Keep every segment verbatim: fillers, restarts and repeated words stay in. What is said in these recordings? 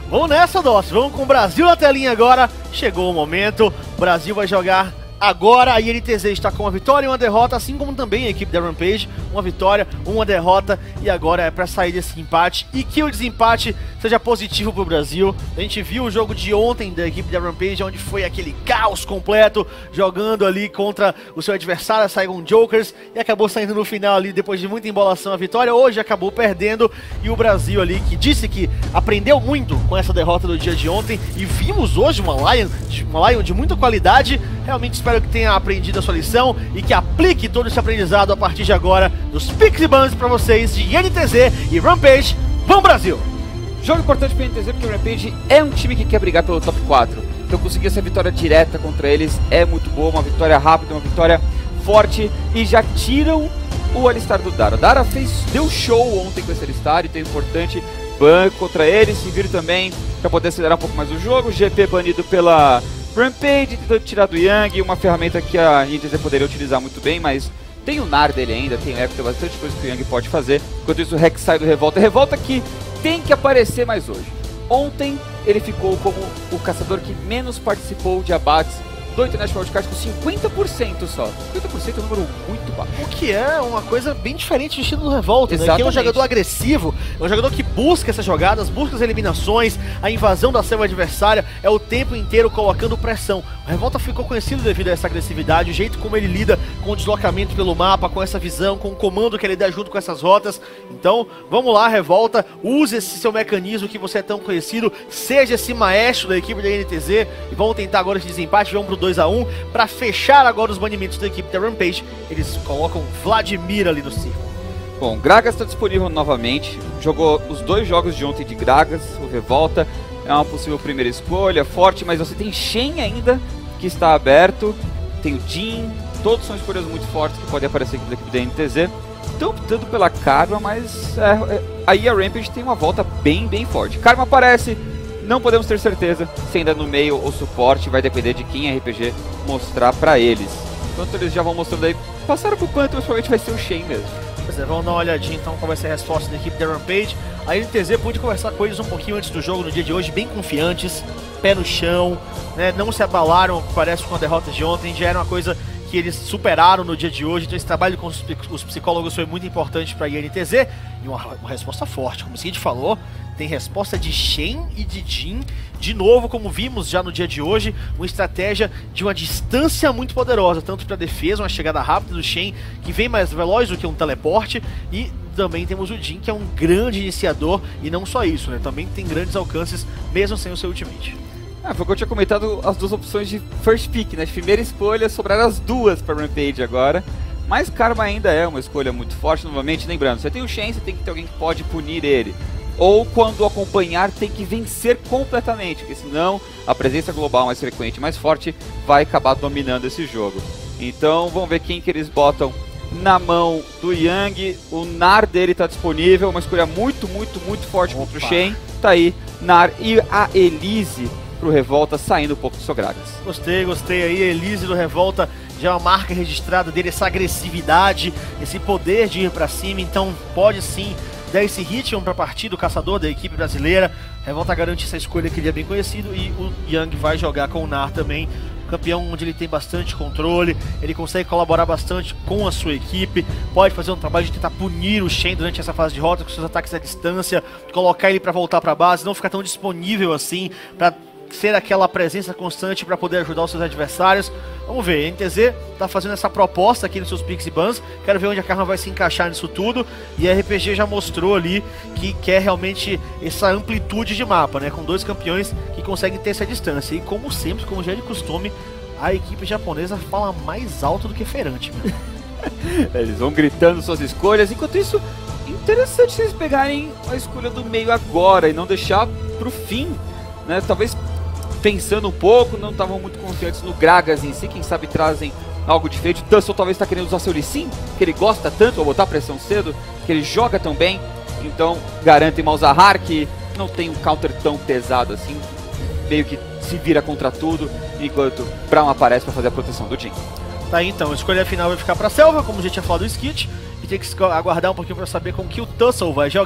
Vamos nessa, Dossi. Vamos com o Brasil na telinha agora. Chegou o momento. O Brasil vai jogar agora. A I N T Z está com uma vitória e uma derrota, assim como também a equipe da Rampage. Uma vitória, uma derrota. E agora é para sair desse empate e que o desempate seja positivo para o Brasil. A gente viu o jogo de ontem da equipe da Rampage, onde foi aquele caos completo, jogando ali contra o seu adversário, Saigon Jokers, e acabou saindo no final ali, depois de muita embolação, a vitória. Hoje acabou perdendo, e o Brasil ali, que disse que aprendeu muito com essa derrota do dia de ontem, e vimos hoje uma Lion, uma Lion de muita qualidade. Realmente espero que tenha aprendido a sua lição e que aplique todo esse aprendizado a partir de agora nos Picks e Bans para vocês de I N T Z e Rampage. Vamos, Brasil! Jogo importante para o I N T Z porque o Rampage é um time que quer brigar pelo top quatro. Então conseguir essa vitória direta contra eles é muito boa, uma vitória rápida, uma vitória forte, e já tiram o Alistar do Dara. O Dara fez, deu show ontem com esse Alistar, então é importante ban contra eles, se vir também para poder acelerar um pouco mais o jogo. G P banido pela Rampage, tentando tirar do Yang, uma ferramenta que a I N T Z poderia utilizar muito bem, mas tem o Nar dele ainda, tem o Echo, tem bastante coisa que o Yang pode fazer. Enquanto isso o Rex sai do Revolta. Revolta que tem que aparecer mais hoje. Ontem ele ficou como o caçador que menos participou de abates do International Wildcard, com cinquenta por cento só. cinquenta por cento é um número muito baixo. O que é uma coisa bem diferente do estilo do Revolta, né? Que é um jogador agressivo, é um jogador que busca essas jogadas, busca as eliminações, a invasão da selva adversária, é o tempo inteiro colocando pressão. O Revolta ficou conhecido devido a essa agressividade, o jeito como ele lida com o deslocamento pelo mapa, com essa visão, com o comando que ele dá junto com essas rotas. Então, vamos lá, Revolta, use esse seu mecanismo que você é tão conhecido, seja esse maestro da equipe da I N T Z, e vamos tentar agora esse desempate, vamos pro dois a um, para fechar agora os banimentos da equipe da Rampage. Eles colocam Vladimir ali no círculo. Bom, Gragas está disponível novamente, jogou os dois jogos de ontem de Gragas, o Revolta é uma possível primeira escolha, forte, mas você tem Shen ainda, que está aberto, tem o Jhin, todos são escolhas muito fortes que podem aparecer aqui da equipe da I N T Z. Estão optando pela Karma, mas é, é, aí a Rampage tem uma volta bem, bem forte. Karma aparece, não podemos ter certeza se ainda no meio ou suporte, vai depender de quem a R P G mostrar pra eles. Enquanto eles já vão mostrando aí, passaram pro Phantom, provavelmente vai ser o Shen mesmo. Pois é, vamos dar uma olhadinha então qual vai ser a resposta da equipe da Rampage. A I N T Z pôde conversar com eles um pouquinho antes do jogo, no dia de hoje, bem confiantes, pé no chão, né? Não se abalaram, parece, com a derrota de ontem, já era uma coisa que eles superaram no dia de hoje. Então esse trabalho com os psicólogos foi muito importante para a I N T Z, e uma, uma resposta forte, como o Cid falou. Tem resposta de Shen e de Jhin, de novo, como vimos já no dia de hoje, uma estratégia de uma distância muito poderosa, tanto para defesa, uma chegada rápida do Shen, que vem mais veloz do que um teleporte, e também temos o Jhin, que é um grande iniciador, e não só isso, né? Também tem grandes alcances, mesmo sem o seu ultimate. Ah, foi o que eu tinha comentado, as duas opções de first pick, né? De primeira escolha, sobraram as duas para Rampage agora. Mas Karma ainda é uma escolha muito forte, novamente, lembrando, você tem o Shen, você tem que ter alguém que pode punir ele. Ou quando acompanhar tem que vencer completamente, porque senão a presença global mais frequente e mais forte vai acabar dominando esse jogo. Então vamos ver quem que eles botam na mão do Yang. O Nar dele está disponível, uma escolha muito, muito, muito forte. Opa. Contra o Shen. Tá aí, Nar e a Elise pro Revolta, saindo um pouco do Sogragas. Gostei, gostei aí, Elise do Revolta, já é uma marca registrada dele, essa agressividade, esse poder de ir pra cima, então pode sim dar esse ritmo para partir do caçador da equipe brasileira. Revolta garante essa escolha que ele é bem conhecido, e o Yang vai jogar com o Nar também, campeão onde ele tem bastante controle, ele consegue colaborar bastante com a sua equipe, pode fazer um trabalho de tentar punir o Shen durante essa fase de rota com seus ataques à distância, colocar ele para voltar para a base, não ficar tão disponível assim, para ser aquela presença constante para poder ajudar os seus adversários. Vamos ver, a N T Z tá fazendo essa proposta aqui nos seus picks e bans, quero ver onde a Karma vai se encaixar nisso tudo, e a R P G já mostrou ali que quer realmente essa amplitude de mapa, né, com dois campeões que conseguem ter essa distância, e como sempre, como já é de costume, a equipe japonesa fala mais alto do que Ferante, mesmo. Eles vão gritando suas escolhas, enquanto isso, interessante vocês pegarem a escolha do meio agora e não deixar pro fim, né, talvez pensando um pouco, não estavam muito confiantes no Gragas em si, quem sabe trazem algo diferente. O Tussle talvez está querendo usar seu Lee Sin, que ele gosta tanto, ou botar pressão cedo, que ele joga tão bem, então garantem Malzahar, que não tem um counter tão pesado assim, meio que se vira contra tudo, enquanto Braum aparece para fazer a proteção do Jhin. Tá aí então, a escolha final vai ficar para a selva, como já tinha falado o Skit, e tem que aguardar um pouquinho para saber com que o Tussle vai jogar.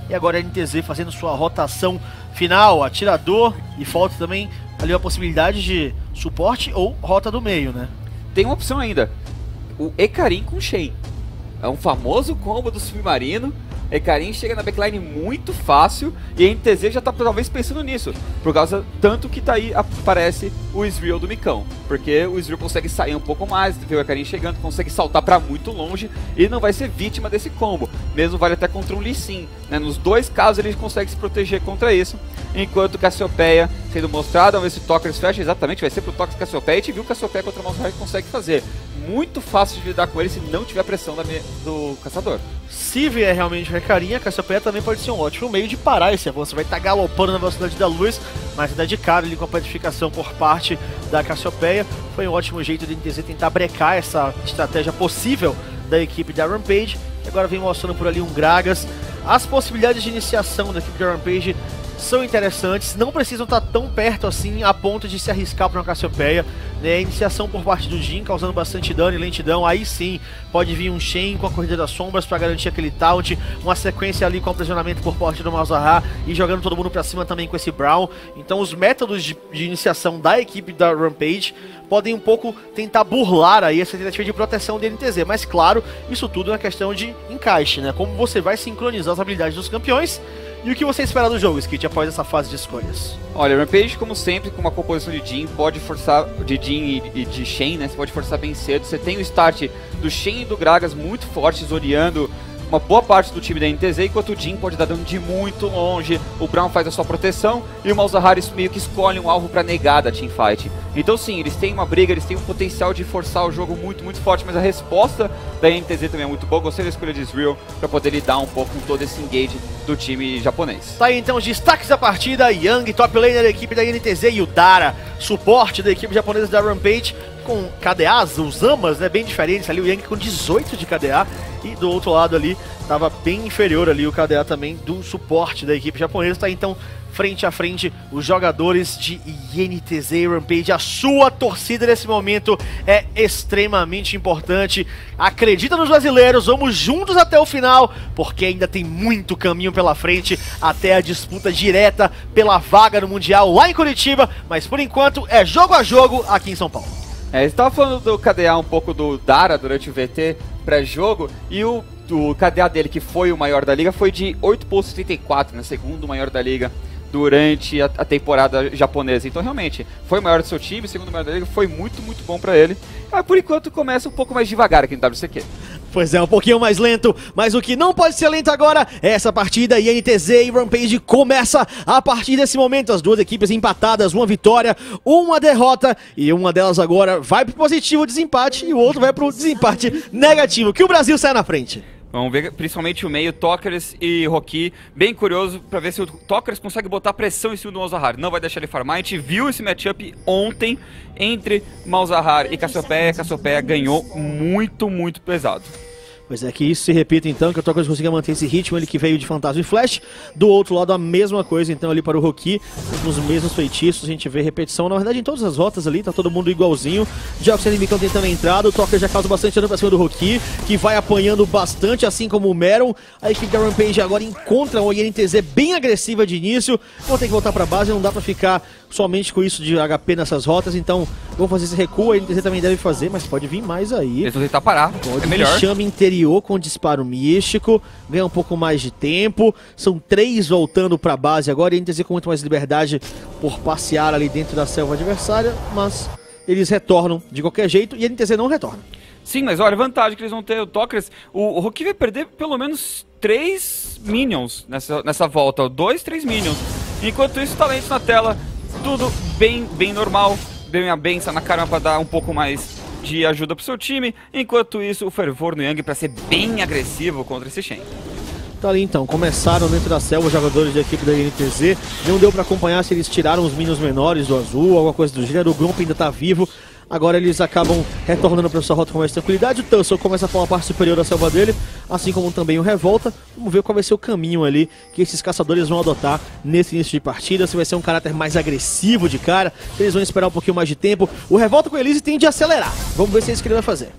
E agora a N T Z fazendo sua rotação final, atirador, e falta também ali a possibilidade de suporte ou rota do meio, né? Tem uma opção ainda, o Hecarim com Shen. É um famoso combo do Submarino. Hecarim chega na backline muito fácil e a N T Z já tá talvez pensando nisso, por causa tanto que tá aí aparece o Ezreal do Micão, porque o Ezreal consegue sair um pouco mais, vê o Hecarim chegando, consegue saltar pra muito longe e não vai ser vítima desse combo, mesmo vale até contra um Lee Sin, né? Nos dois casos ele consegue se proteger contra isso, enquanto Cassiopeia sendo mostrado, vamos ver se o Tokers fecha, exatamente, vai ser pro Tokers Cassiopeia, e a gente viu que o Cassiopeia contra o Malzahar consegue fazer. Muito fácil de lidar com ele se não tiver pressão da me do caçador. Se vier realmente o Hecarim, a Cassiopeia também pode ser um ótimo meio de parar esse avanço. Vai estar galopando na velocidade da luz, mas ainda de cara ali com a planificação por parte da Cassiopeia. Foi um ótimo jeito de N T Z tentar brecar essa estratégia possível da equipe da Rampage. E agora vem mostrando por ali um Gragas. As possibilidades de iniciação da equipe da Rampage são interessantes, não precisam estar tão perto assim a ponto de se arriscar para uma Cassiopeia, né? Iniciação por parte do Jhin, causando bastante dano e lentidão, aí sim pode vir um Shen com a Corrida das Sombras para garantir aquele taunt, uma sequência ali com aprisionamento por parte do Malzahar e jogando todo mundo para cima também com esse Braum. Então os métodos de, de iniciação da equipe da Rampage podem um pouco tentar burlar aí essa tentativa de proteção do N T Z, mas claro, isso tudo é uma questão de encaixe, né? Como você vai sincronizar as habilidades dos campeões. E o que você espera do jogo, Skit, após essa fase de escolhas? Olha, Rampage, como sempre, com uma composição de Jhin, pode forçar, de Jhin e de Shen, né? Você pode forçar bem cedo. Você tem o start do Shen e do Gragas muito fortes, orientando uma boa parte do time da N T Z, enquanto o Jhin pode dar dano de muito longe, o Braum faz a sua proteção e o Malzahar meio que escolhe um alvo para negar da teamfight. Então sim, eles têm uma briga, eles têm um potencial de forçar o jogo muito, muito forte, mas a resposta da N T Z também é muito boa. Gostei da escolha de Ezreal para poder lidar um pouco com todo esse engage do time japonês. Tá aí então os destaques da partida: Yang, top laner da equipe da N T Z, e o Dara, suporte da equipe japonesa da Rampage, com K D As, os Amas, né, bem diferentes ali, o Yang com dezoito de K D A, e do outro lado ali, tava bem inferior ali o K D A também do suporte da equipe japonesa. Tá aí, então, frente a frente, os jogadores de N T Z e Rampage. A sua torcida nesse momento é extremamente importante. Acredita nos brasileiros, vamos juntos até o final, porque ainda tem muito caminho pela frente até a disputa direta pela vaga no Mundial lá em Curitiba, mas por enquanto é jogo a jogo aqui em São Paulo. É, você estava falando do K D A um pouco do Dara durante o V T pré-jogo, e o, o K D A dele, que foi o maior da liga, foi de oito ponto setenta e quatro, né, segundo maior da liga durante a, a temporada japonesa. Então realmente, foi o maior do seu time, segundo maior da liga, foi muito, muito bom pra ele. Mas por enquanto começa um pouco mais devagar aqui no W C Q. Pois é, um pouquinho mais lento, mas o que não pode ser lento agora é essa partida, e N T Z e Rampage começa a partir desse momento. As duas equipes empatadas, uma vitória, uma derrota, e uma delas agora vai pro positivo desempate e o outro vai pro desempate negativo, que o Brasil sai na frente. Vamos ver principalmente o meio, Tokers e Rocky, bem curioso pra ver se o Tokers consegue botar pressão em cima do Malzahar. Não vai deixar ele farmar, a gente viu esse matchup ontem entre Malzahar e Cassiopeia. Cassiopeia ganhou muito, muito pesado. Pois é, que isso se repita então, que o Tokers consiga manter esse ritmo, ele que veio de Fantasma e Flash. Do outro lado a mesma coisa então ali para o Rocky, nos mesmos feitiços, a gente vê repetição, na verdade em todas as rotas ali, tá todo mundo igualzinho. Já o Micão tentando a entrada, o Tokers já causa bastante dano pra cima do Rocky, que vai apanhando bastante, assim como o Meron. A equipe da Rampage agora encontra uma N T Z bem agressiva de início, vão ter que voltar pra base, não dá pra ficar somente com isso de H P nessas rotas, então vão fazer esse recuo, a N T Z também deve fazer, mas pode vir mais aí. Eles vão tentar parar, pode é melhor. Chama interior com disparo místico, ganha um pouco mais de tempo, são três voltando pra base agora, e a N T Z com muito mais liberdade por passear ali dentro da selva adversária, mas eles retornam de qualquer jeito e a N T Z não retorna. Sim, mas olha, a vantagem que eles vão ter, o Tokers, o, o Rocky vai perder pelo menos três minions nessa, nessa volta, dois, três minions, enquanto isso, talentos na tela, tudo bem, bem normal, bem a benção na karma pra dar um pouco mais de ajuda pro seu time, enquanto isso o fervor no Yang pra ser bem agressivo contra esse Shen. Tá ali então, começaram dentro da selva os jogadores da equipe da N T Z, não deu pra acompanhar se eles tiraram os minions menores do azul, alguma coisa do gênero, o Gromp ainda tá vivo. Agora eles acabam retornando para sua rota com mais tranquilidade. O Tussle começa a formar a parte superior da selva dele, assim como também o Revolta. Vamos ver qual vai ser o caminho ali que esses caçadores vão adotar nesse início de partida. Se vai ser um caráter mais agressivo de cara, se eles vão esperar um pouquinho mais de tempo. O Revolta com Elise tende a acelerar. Vamos ver se é isso que ele vai fazer.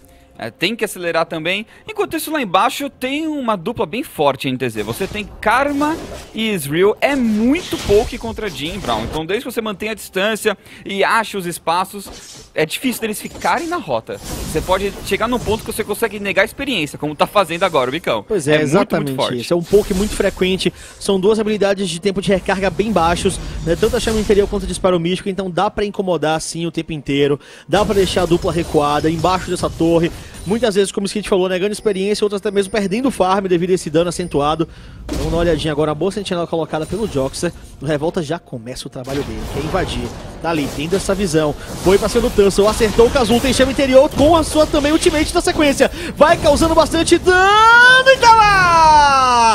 É, tem que acelerar também. Enquanto isso, lá embaixo tem uma dupla bem forte em N T Z. Você tem Karma e Ezreal. É muito pouco contra Jhin, Brown. Então, desde que você mantém a distância e ache os espaços, é difícil deles ficarem na rota. Você pode chegar num ponto que você consegue negar a experiência, como tá fazendo agora o Micão. Pois é, é exatamente muito, muito forte. Isso é um poke muito frequente. São duas habilidades de tempo de recarga bem baixos, né? Tanto a chama interior quanto o disparo místico. Então dá pra incomodar sim o tempo inteiro. Dá pra deixar a dupla recuada embaixo dessa torre. Muitas vezes, como o Skid falou, negando experiência, outras até mesmo perdendo farm devido a esse dano acentuado. Vamos dar uma olhadinha agora, a boa sentinela colocada pelo Joxer. O Revolta já começa o trabalho dele, quer invadir. Tá ali, tendo essa visão. Foi pra cima do Tussle, acertou o Kazul, tem chama interior com a sua também ultimate na sequência. Vai causando bastante dano e tá lá!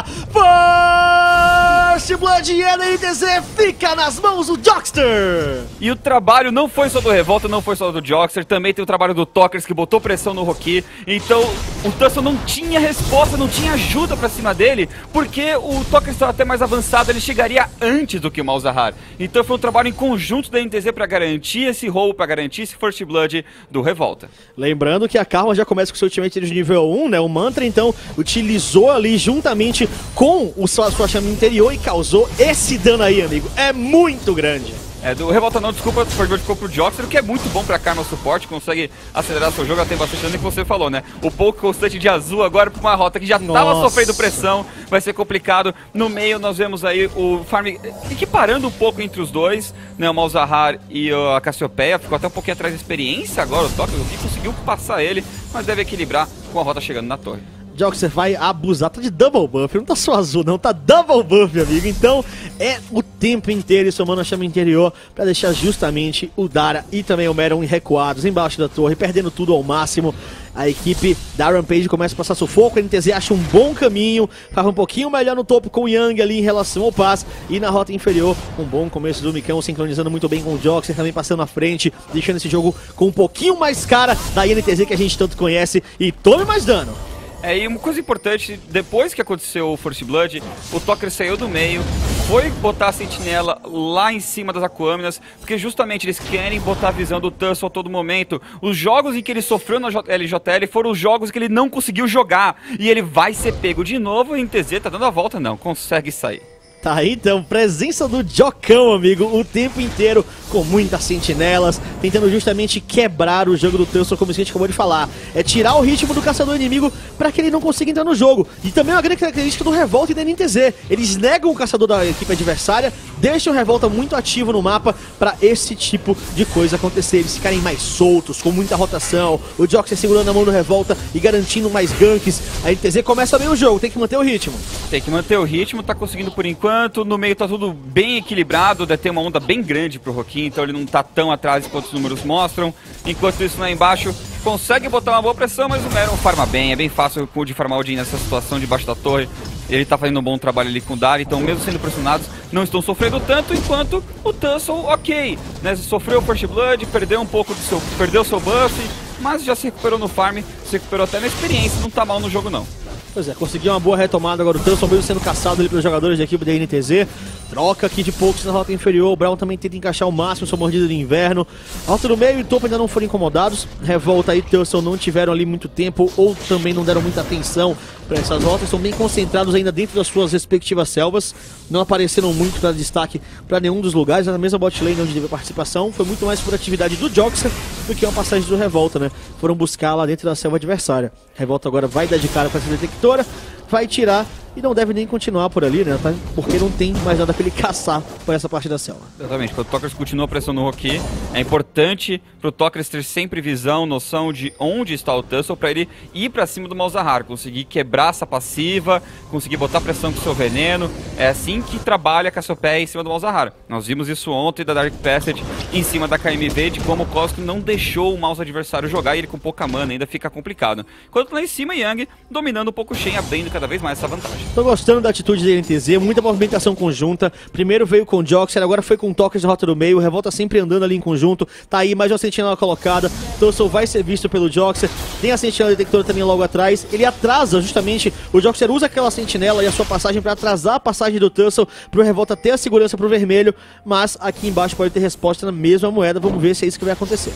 First Blood e N T Z fica nas mãos do Joxter! E o trabalho não foi só do Revolta, não foi só do Joxer, também tem o trabalho do Tokers que botou pressão no Roki. Então o Tussle não tinha resposta, não tinha ajuda pra cima dele, porque o Tokers estava até mais avançado, ele chegaria antes do que o Malzahar. Então foi um trabalho em conjunto da N T Z pra garantir esse roubo, pra garantir esse First Blood do Revolta. Lembrando que a Karma já começa com seu ultimate de nível um, né? O Mantra então utilizou ali juntamente com o sua, sua chama interior e causou esse dano aí, amigo. É muito grande. É, do Revolta não, desculpa, ficou pro Joxer, o que é muito bom pra Karma suporte, consegue acelerar seu jogo, ela tem bastante dano que você falou, né? O pouco constante de azul agora pra uma rota que já Nossa. tava sofrendo pressão, vai ser complicado. No meio nós vemos aí o farm equiparando um pouco entre os dois, né? O Malzahar e a Cassiopeia, ficou até um pouquinho atrás de experiência agora, o Tokers, o que conseguiu passar ele, mas deve equilibrar com a rota chegando na torre. Joxer vai abusar, tá de double buff, não tá só azul não, tá double buff, amigo. Então é o tempo inteiro somando a chama interior pra deixar justamente o Dara e também o Meron recuados embaixo da torre, perdendo tudo ao máximo. A equipe da Rampage começa a passar sufoco, a N T Z acha um bom caminho, faz um pouquinho melhor no topo com o Yang ali em relação ao pass, e na rota inferior um bom começo do Micão, sincronizando muito bem com o Joxer, também passando à frente, deixando esse jogo com um pouquinho mais cara da N T Z que a gente tanto conhece, e tome mais dano. É, e uma coisa importante, depois que aconteceu o First Blood, o Toker saiu do meio, foi botar a sentinela lá em cima das Aquâminas, porque justamente eles querem botar a visão do Tussle a todo momento. Os jogos em que ele sofreu na L J L foram os jogos que ele não conseguiu jogar, e ele vai ser pego de novo, e o N T Z tá dando a volta, não, consegue sair. Tá aí então, presença do Jocão, amigo, o tempo inteiro, com muitas sentinelas, tentando justamente quebrar o jogo do Tussle, como a gente acabou de falar. É tirar o ritmo do caçador inimigo para que ele não consiga entrar no jogo. E também uma grande característica do Revolta e da N T Z. Eles negam o caçador da equipe adversária, deixam o Revolta muito ativo no mapa para esse tipo de coisa acontecer. Eles ficarem mais soltos, com muita rotação, o Joxer segurando a mão do Revolta e garantindo mais ganks. A N T Z começa bem o jogo, tem que manter o ritmo. Tem que manter o ritmo, tá conseguindo por enquanto. No meio tá tudo bem equilibrado, deve ter uma onda bem grande pro Roki, então ele não tá tão atrás quanto os números mostram. Enquanto isso, lá embaixo, consegue botar uma boa pressão, mas o Meron farma bem. É bem fácil de farmar o Jhin nessa situação debaixo da torre. Ele tá fazendo um bom trabalho ali com o Dara, então mesmo sendo pressionados, não estão sofrendo tanto, enquanto o Tussle, ok, né, sofreu o First Blood, perdeu um pouco do seu, perdeu seu buff, mas já se recuperou no farm, se recuperou até na experiência, não tá mal no jogo não. Pois é, conseguiu uma boa retomada agora, o Tussle mesmo sendo caçado ali pelos jogadores da equipe da N T Z. Troca aqui de poucos na rota inferior, o Brown também tenta encaixar o máximo sua mordida de inverno. Rota do meio e topo ainda não foram incomodados. Revolta e Tussle não tiveram ali muito tempo ou também não deram muita atenção para essas rotas. Estão bem concentrados ainda dentro das suas respectivas selvas. Não apareceram muito para destaque para nenhum dos lugares. Na mesma bot lane onde teve participação, foi muito mais por atividade do Joxer do que uma passagem do Revolta, né? Foram buscar lá dentro da selva adversária. Revolta agora vai dar de cara para essa detectora, vai tirar e não deve nem continuar por ali, né? Tá? Porque não tem mais nada pra ele caçar por essa parte da selva. Exatamente, quando o Tokers continua a pressão no Roki, é importante pro Tokers ter sempre visão, noção de onde está o Tussle pra ele ir pra cima do Malzahar, conseguir quebrar essa passiva, conseguir botar pressão com o seu veneno. É assim que trabalha a Cassiopeia em cima do Malzahar. Nós vimos isso ontem da Dark Passage em cima da K M V, de como o Cosco não deixou o mouse adversário jogar e ele com pouca mana ainda fica complicado. Enquanto lá em cima, Yang dominando um pouco o Shen, abrindo cada vez mais essa vantagem. Tô gostando da atitude da N T Z, muita movimentação conjunta. Primeiro veio com o Joxer, agora foi com toques de rota do meio. O Revolta sempre andando ali em conjunto. Tá aí mais uma sentinela colocada. Tussle vai ser visto pelo Joxer. Tem a sentinela detectora também logo atrás. Ele atrasa justamente. O Joxer usa aquela sentinela e a sua passagem para atrasar a passagem do Tussle, pro Revolta ter a segurança pro vermelho. Mas aqui embaixo pode ter resposta na mesma moeda. Vamos ver se é isso que vai acontecer.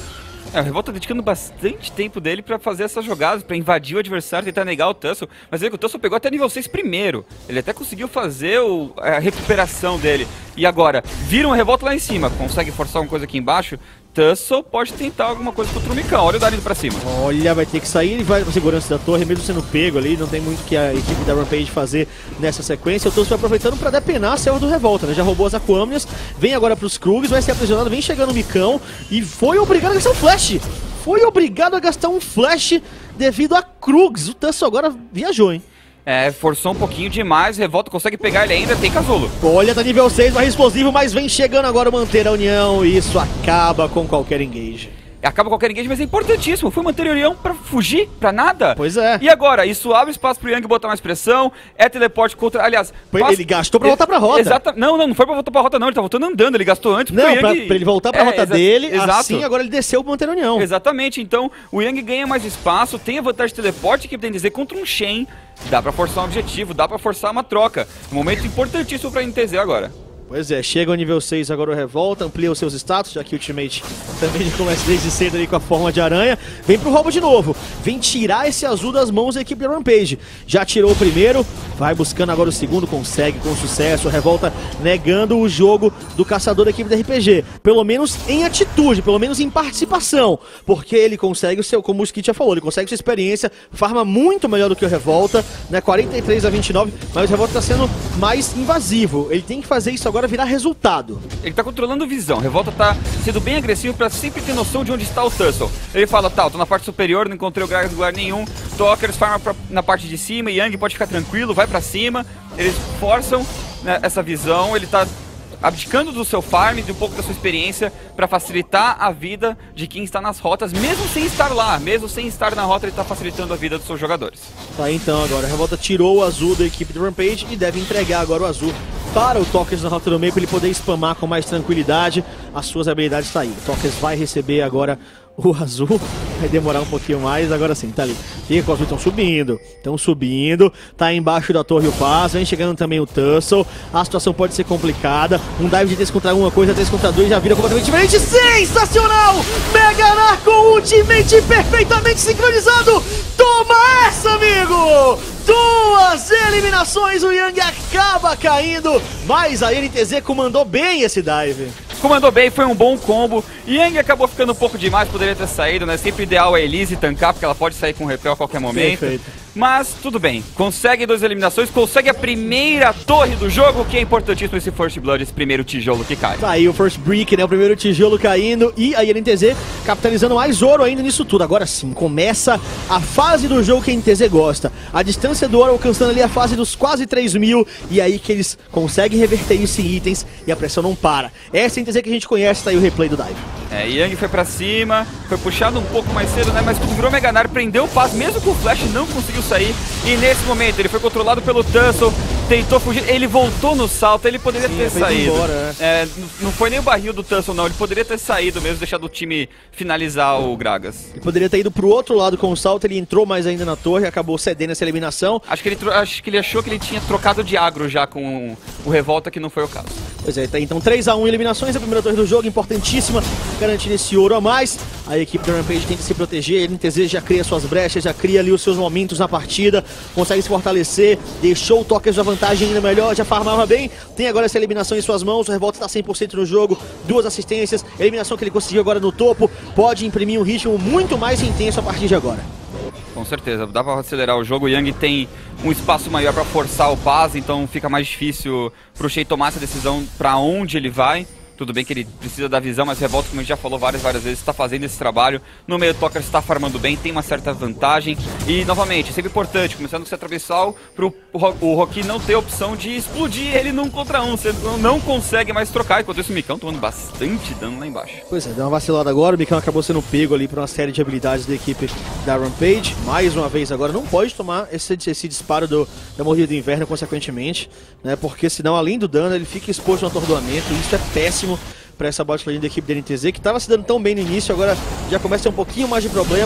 É, o Revolta tá dedicando bastante tempo dele pra fazer essas jogadas, pra invadir o adversário, tentar negar o Tussle. Mas vê que o Tussle pegou até nível seis primeiro. Ele até conseguiu fazer o, a recuperação dele. E agora, vira um Revolta lá em cima, consegue forçar alguma coisa aqui embaixo. Tussle pode tentar alguma coisa contra o Micão. Olha o Dario indo pra cima. Olha, vai ter que sair, ele vai pra segurança da torre, mesmo sendo pego ali, não tem muito que a equipe da Rampage fazer nessa sequência. O Tussle vai aproveitando pra depenar a selva do Revolta, né? Já roubou as Aquâmias, vem agora pros Krugs, vai ser aprisionado, vem chegando o Micão e foi obrigado a gastar um flash. Foi obrigado a gastar um flash devido a Krugs. O Tussle agora viajou, hein? É, forçou um pouquinho demais, Revolta consegue pegar ele ainda, tem casulo. Olha, tá nível seis, mais explosivo, mas vem chegando agora manter a união e isso acaba com qualquer engage. Acaba qualquer engage, mas é importantíssimo, foi manter a união pra fugir, pra nada. Pois é. E agora, isso abre espaço pro Yang botar mais pressão, é teleporte contra, aliás... Passa... Ele gastou pra voltar pra rota. Exata... Não, não, não foi pra voltar pra rota não, ele tá voltando andando, ele gastou antes não, pro pra, Yang... pra ele voltar pra é, rota exa... dele, Exato. Assim agora ele desceu pra manter a união. Exatamente, então o Yang ganha mais espaço, tem a vantagem de teleporte, que tem que dizer, contra um Shen, dá pra forçar um objetivo, dá pra forçar uma troca. Um momento importantíssimo pra N T Z agora. Pois é, chega ao nível seis agora o Revolta, amplia os seus status, já que o Ultimate também começa desde cedo ali com a forma de aranha. Vem pro roubo de novo, vem tirar esse azul das mãos da equipe da Rampage. Já tirou o primeiro, vai buscando agora o segundo, consegue com sucesso. O Revolta negando o jogo do caçador da equipe da R P G. Pelo menos em atitude, pelo menos em participação. Porque ele consegue o seu, como o Skit já falou, ele consegue sua experiência, farma muito melhor do que o Revolta, né? quarenta e três a vinte e nove, mas o Revolta tá sendo mais invasivo. Ele tem que fazer isso agora virar resultado. Ele tá controlando visão, Revolta tá sendo bem agressivo pra sempre ter noção de onde está o Tussle. Ele fala, tá, eu tô na parte superior, não encontrei o Gragas em lugar nenhum, Talkers farma pra, na parte de cima, Yang pode ficar tranquilo, vai pra cima, eles forçam, né, essa visão, ele tá abdicando do seu farm, de um pouco da sua experiência, para facilitar a vida de quem está nas rotas, mesmo sem estar lá, mesmo sem estar na rota, ele está facilitando a vida dos seus jogadores. Tá, então agora a Revolta tirou o azul da equipe do Rampage e deve entregar agora o azul para o Talkers na rota do meio, para ele poder spamar com mais tranquilidade as suas habilidades. Tá aí, o Talkers vai receber agora o azul, vai demorar um pouquinho mais, agora sim, tá ali. Fica com o azul, estão subindo, estão subindo, tá embaixo da torre o Paz, vem chegando também o Tussle, a situação pode ser complicada, um dive de três contra um, uma coisa, três contra dois, já vira completamente diferente, sensacional! Mega Narco Ultimate perfeitamente sincronizado, toma essa, amigo! Duas eliminações, o Yang acaba caindo, mas a N T Z comandou bem esse dive. Comandou bem, foi um bom combo. Yang acabou ficando um pouco demais, poderia ter saído, né? Sempre ideal a Elise tancar, porque ela pode sair com repel a qualquer momento. Perfeito. Mas tudo bem, consegue duas eliminações, consegue a primeira torre do jogo, que é importantíssimo esse First Blood, esse primeiro tijolo que cai. Tá aí o First Brick, né? O primeiro tijolo caindo e a N T Z capitalizando mais ouro ainda nisso tudo. Agora sim, começa a fase do jogo que a N T Z gosta. A distância do ouro alcançando ali a fase dos quase três mil e aí que eles conseguem reverter isso em itens e a pressão não para. Essa é a N T Z que a gente conhece, tá aí o replay do dive. É, Yang foi pra cima, foi puxado um pouco mais cedo, né? Mas virou Mega Nar, prendeu o Paz, mesmo com o Flash não conseguiu sair. E nesse momento ele foi controlado pelo Tussle, tentou fugir, ele voltou no salto, ele poderia Sim, ter saído. Embora, é. É, não foi nem o barril do Tussle não, ele poderia ter saído mesmo, deixado o time finalizar o Gragas. Ele poderia ter ido pro outro lado com o salto, ele entrou mais ainda na torre, acabou cedendo essa eliminação. Acho que ele, acho que ele achou que ele tinha trocado de agro já com o Revolta, que não foi o caso. Pois é, tá então três a um eliminações, a primeira torre do jogo, importantíssima, garantindo esse ouro a mais. A equipe do Rampage tenta se proteger, a N T Z já cria suas brechas, já cria ali os seus momentos na partida, consegue se fortalecer, deixou o Talkers da vantagem ainda melhor, já farmava bem, tem agora essa eliminação em suas mãos, o Revolta está cem por cento no jogo, duas assistências, eliminação que ele conseguiu agora no topo, pode imprimir um ritmo muito mais intenso a partir de agora. Com certeza, dá pra acelerar o jogo, o Yang tem um espaço maior pra forçar o Paz, então fica mais difícil pro Shen tomar essa decisão pra onde ele vai. Tudo bem que ele precisa da visão, mas o Revolta, como a gente já falou várias, várias vezes, está fazendo esse trabalho. No meio do Talkers está farmando bem, tem uma certa vantagem. E, novamente, é sempre importante, começando com o atravessal, para o Rocky não ter a opção de explodir ele num contra um. Você não consegue mais trocar, enquanto isso o Micão tomando bastante dano lá embaixo. Pois é, deu uma vacilada agora, o Micão acabou sendo pego ali por uma série de habilidades da equipe da Rampage. Mais uma vez agora, não pode tomar esse, esse disparo do, da mordida do inverno, consequentemente, né? Porque senão, além do dano, ele fica exposto no atordoamento, e isso é péssimo para essa bot lane da equipe da N T Z, que estava se dando tão bem no início, agora já começa a ter um pouquinho mais de problema.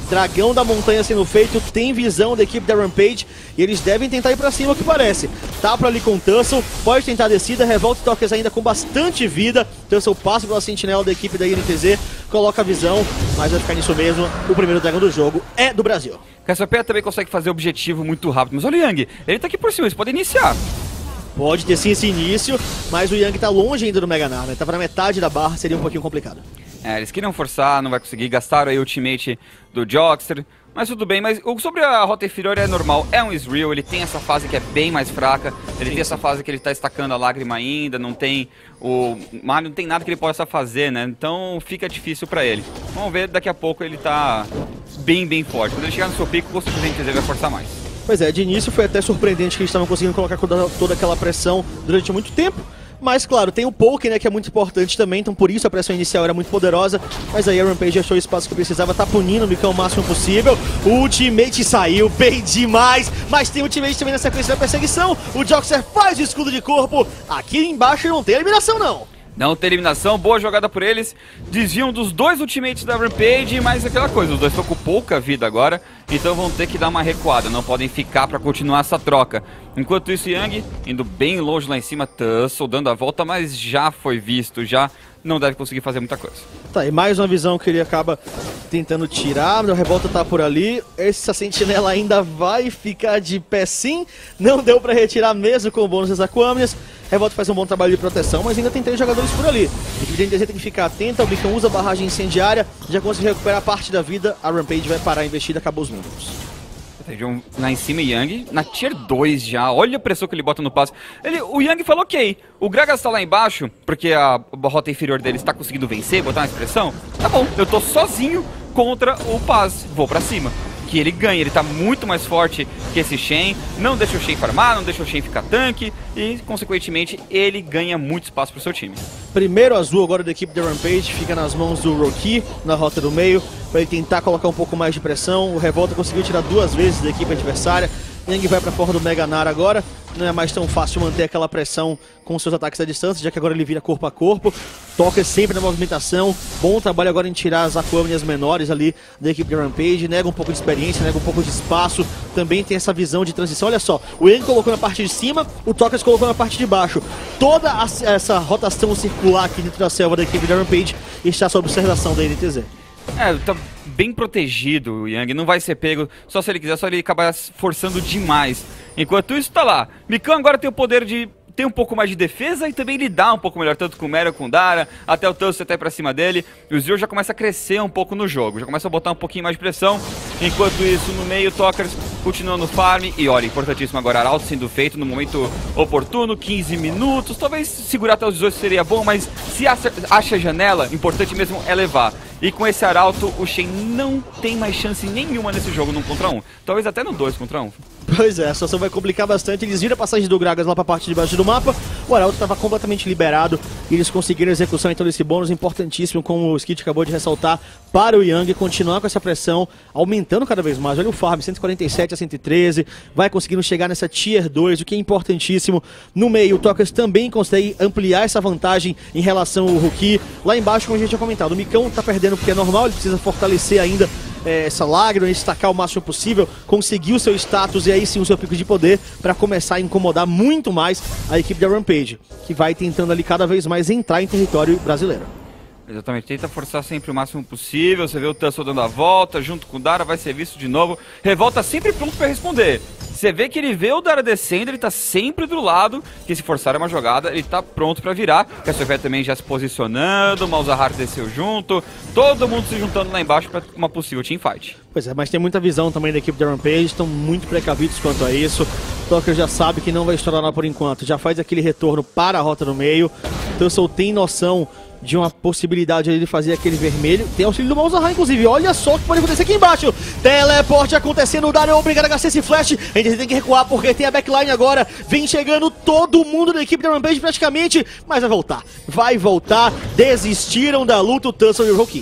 Dragão da montanha sendo feito, tem visão da equipe da Rampage e eles devem tentar ir pra cima, o que parece. Tá pra ali com o Tussle, pode tentar a descida, Revolta e Talkers ainda com bastante vida. Tussle passa pela sentinela da equipe da I N T Z, coloca a visão, mas vai ficar nisso mesmo. O primeiro dragão do jogo é do Brasil. Cassiopeia também consegue fazer objetivo muito rápido, mas olha o Yang, ele tá aqui por cima, eles podem iniciar. Pode ter sim esse início, mas o Yang tá longe ainda do Mega Gnar, né? Tava na metade da barra, seria um pouquinho complicado. É, eles queriam forçar, não vai conseguir, gastaram aí o ultimate do Jokster, mas tudo bem. Mas sobre a Rota Inferior é normal, é um Ezreal, ele tem essa fase que é bem mais fraca, ele sim, tem essa fase que ele tá estacando a lágrima ainda, não tem o Mario, não tem nada que ele possa fazer, né? Então fica difícil pra ele. Vamos ver, daqui a pouco ele tá bem, bem forte. Quando ele chegar no seu pico, com certeza ele vai forçar mais. Pois é, de início foi até surpreendente que eles estavam conseguindo colocar toda aquela pressão durante muito tempo. Mas, claro, tem o poke, né, que é muito importante também, então por isso a pressão inicial era muito poderosa. Mas aí a Rampage achou o espaço que precisava, tá punindo o Micão o máximo possível. O ultimate saiu bem demais, mas tem ultimate também na sequência da perseguição. O Jokster faz o escudo de corpo. Aqui embaixo não tem eliminação, não. Não tem eliminação, boa jogada por eles. Desviam dos dois ultimates da Rampage, mas aquela coisa, os dois estão com pouca vida agora, então vão ter que dar uma recuada, não podem ficar para continuar essa troca. Enquanto isso, Yang indo bem longe lá em cima, Tussle dando a volta, mas já foi visto, já não deve conseguir fazer muita coisa. Tá, e mais uma visão que ele acaba tentando tirar, o Revolta tá por ali, essa sentinela ainda vai ficar de pé sim, não deu pra retirar mesmo com o bônus das Aquâmias. Revolta faz um bom trabalho de proteção, mas ainda tem três jogadores por ali. A equipe da I N T Z tem que ficar atenta, o Beacon usa a barragem incendiária, já conseguiu recuperar parte da vida, a Rampage vai parar a investida, acabou os números. Lá em cima, Yang, na tier dois já, olha a pressão que ele bota no passe. Ele, o Yang falou, ok, o Gragas tá lá embaixo, porque a, a rota inferior dele está conseguindo vencer, botar mais pressão. Tá bom, eu tô sozinho contra o Paz, vou pra cima. Que ele ganha, ele tá muito mais forte que esse Shen, não deixa o Shen farmar, não deixa o Shen ficar tanque e, consequentemente, ele ganha muito espaço pro seu time. Primeiro azul agora da equipe da Rampage, fica nas mãos do Roki na rota do meio, para ele tentar colocar um pouco mais de pressão. O Revolta conseguiu tirar duas vezes da equipe adversária. Yang vai pra fora do Mega Gnar agora, não é mais tão fácil manter aquela pressão com seus ataques à distância, já que agora ele vira corpo a corpo, toca sempre na movimentação, bom trabalho agora em tirar as Aquâmias menores ali da equipe de Rampage, nega um pouco de experiência, nega um pouco de espaço, também tem essa visão de transição. Olha só, o Yang colocou na parte de cima, o Tokers colocou na parte de baixo, toda a, essa rotação circular aqui dentro da selva da equipe de Rampage está sob observação da I N T Z. É, tá bem protegido o Yang, não vai ser pego, só se ele quiser, só ele acabar forçando demais. Enquanto isso tá lá, Micão agora tem o poder de ter um pouco mais de defesa e também lidar um pouco melhor, tanto com o Mero, com o Dara, até o Tussle até pra cima dele. E o Zero já começa a crescer um pouco no jogo, já começa a botar um pouquinho mais de pressão. Enquanto isso, no meio, Tokers continua no farm. E olha, importantíssimo agora, Arauto sendo feito no momento oportuno, quinze minutos. Talvez segurar até os dezoito seria bom, mas se acha, acha janela, importante mesmo é levar. E com esse Arauto, o Shen não tem mais chance nenhuma nesse jogo no um contra um. Talvez até no dois contra um. Pois é, a situação vai complicar bastante. Eles viram a passagem do Gragas lá pra parte de baixo do mapa. O Arauto estava completamente liberado. E eles conseguiram a execução então desse bônus importantíssimo, como o Skit acabou de ressaltar, para o Yang continuar com essa pressão, aumentando cada vez mais. Olha o farm, cento e quarenta e sete a cento e treze. Vai conseguindo chegar nessa tier dois, o que é importantíssimo. No meio, o Tokers também consegue ampliar essa vantagem em relação ao Rookie. Lá embaixo, como a gente já comentado, o Micão tá perdendo porque é normal, ele precisa fortalecer ainda é, essa lágrima, destacar o máximo possível, conseguir o seu status e aí sim o seu pico de poder para começar a incomodar muito mais a equipe da Rampage, que vai tentando ali cada vez mais entrar em território brasileiro. Exatamente, tenta forçar sempre o máximo possível. Você vê o Tussle dando a volta, junto com o Dara, vai ser visto de novo. Revolta sempre pronto para responder. Você vê que ele vê o Dara descendo, ele tá sempre do lado, que se forçar uma jogada, ele tá pronto pra virar. Cassiopeia também já se posicionando, o Malzahar desceu junto, todo mundo se juntando lá embaixo pra uma possível teamfight. Pois é, mas tem muita visão também da equipe da Rampage, estão muito precavidos quanto a isso. Tucker já sabe que não vai estourar nada por enquanto, já faz aquele retorno para a rota no meio. Tussle tem noção de uma possibilidade de fazer aquele vermelho. Tem auxílio do Malzahar, inclusive. Olha só o que pode acontecer aqui embaixo. Teleporte acontecendo. O Dario é obrigado a gastar esse flash. A gente tem que recuar porque tem a backline agora. Vem chegando todo mundo da equipe da Rampage praticamente. Mas vai voltar. Vai voltar. Desistiram da luta o Tussle e o Roki.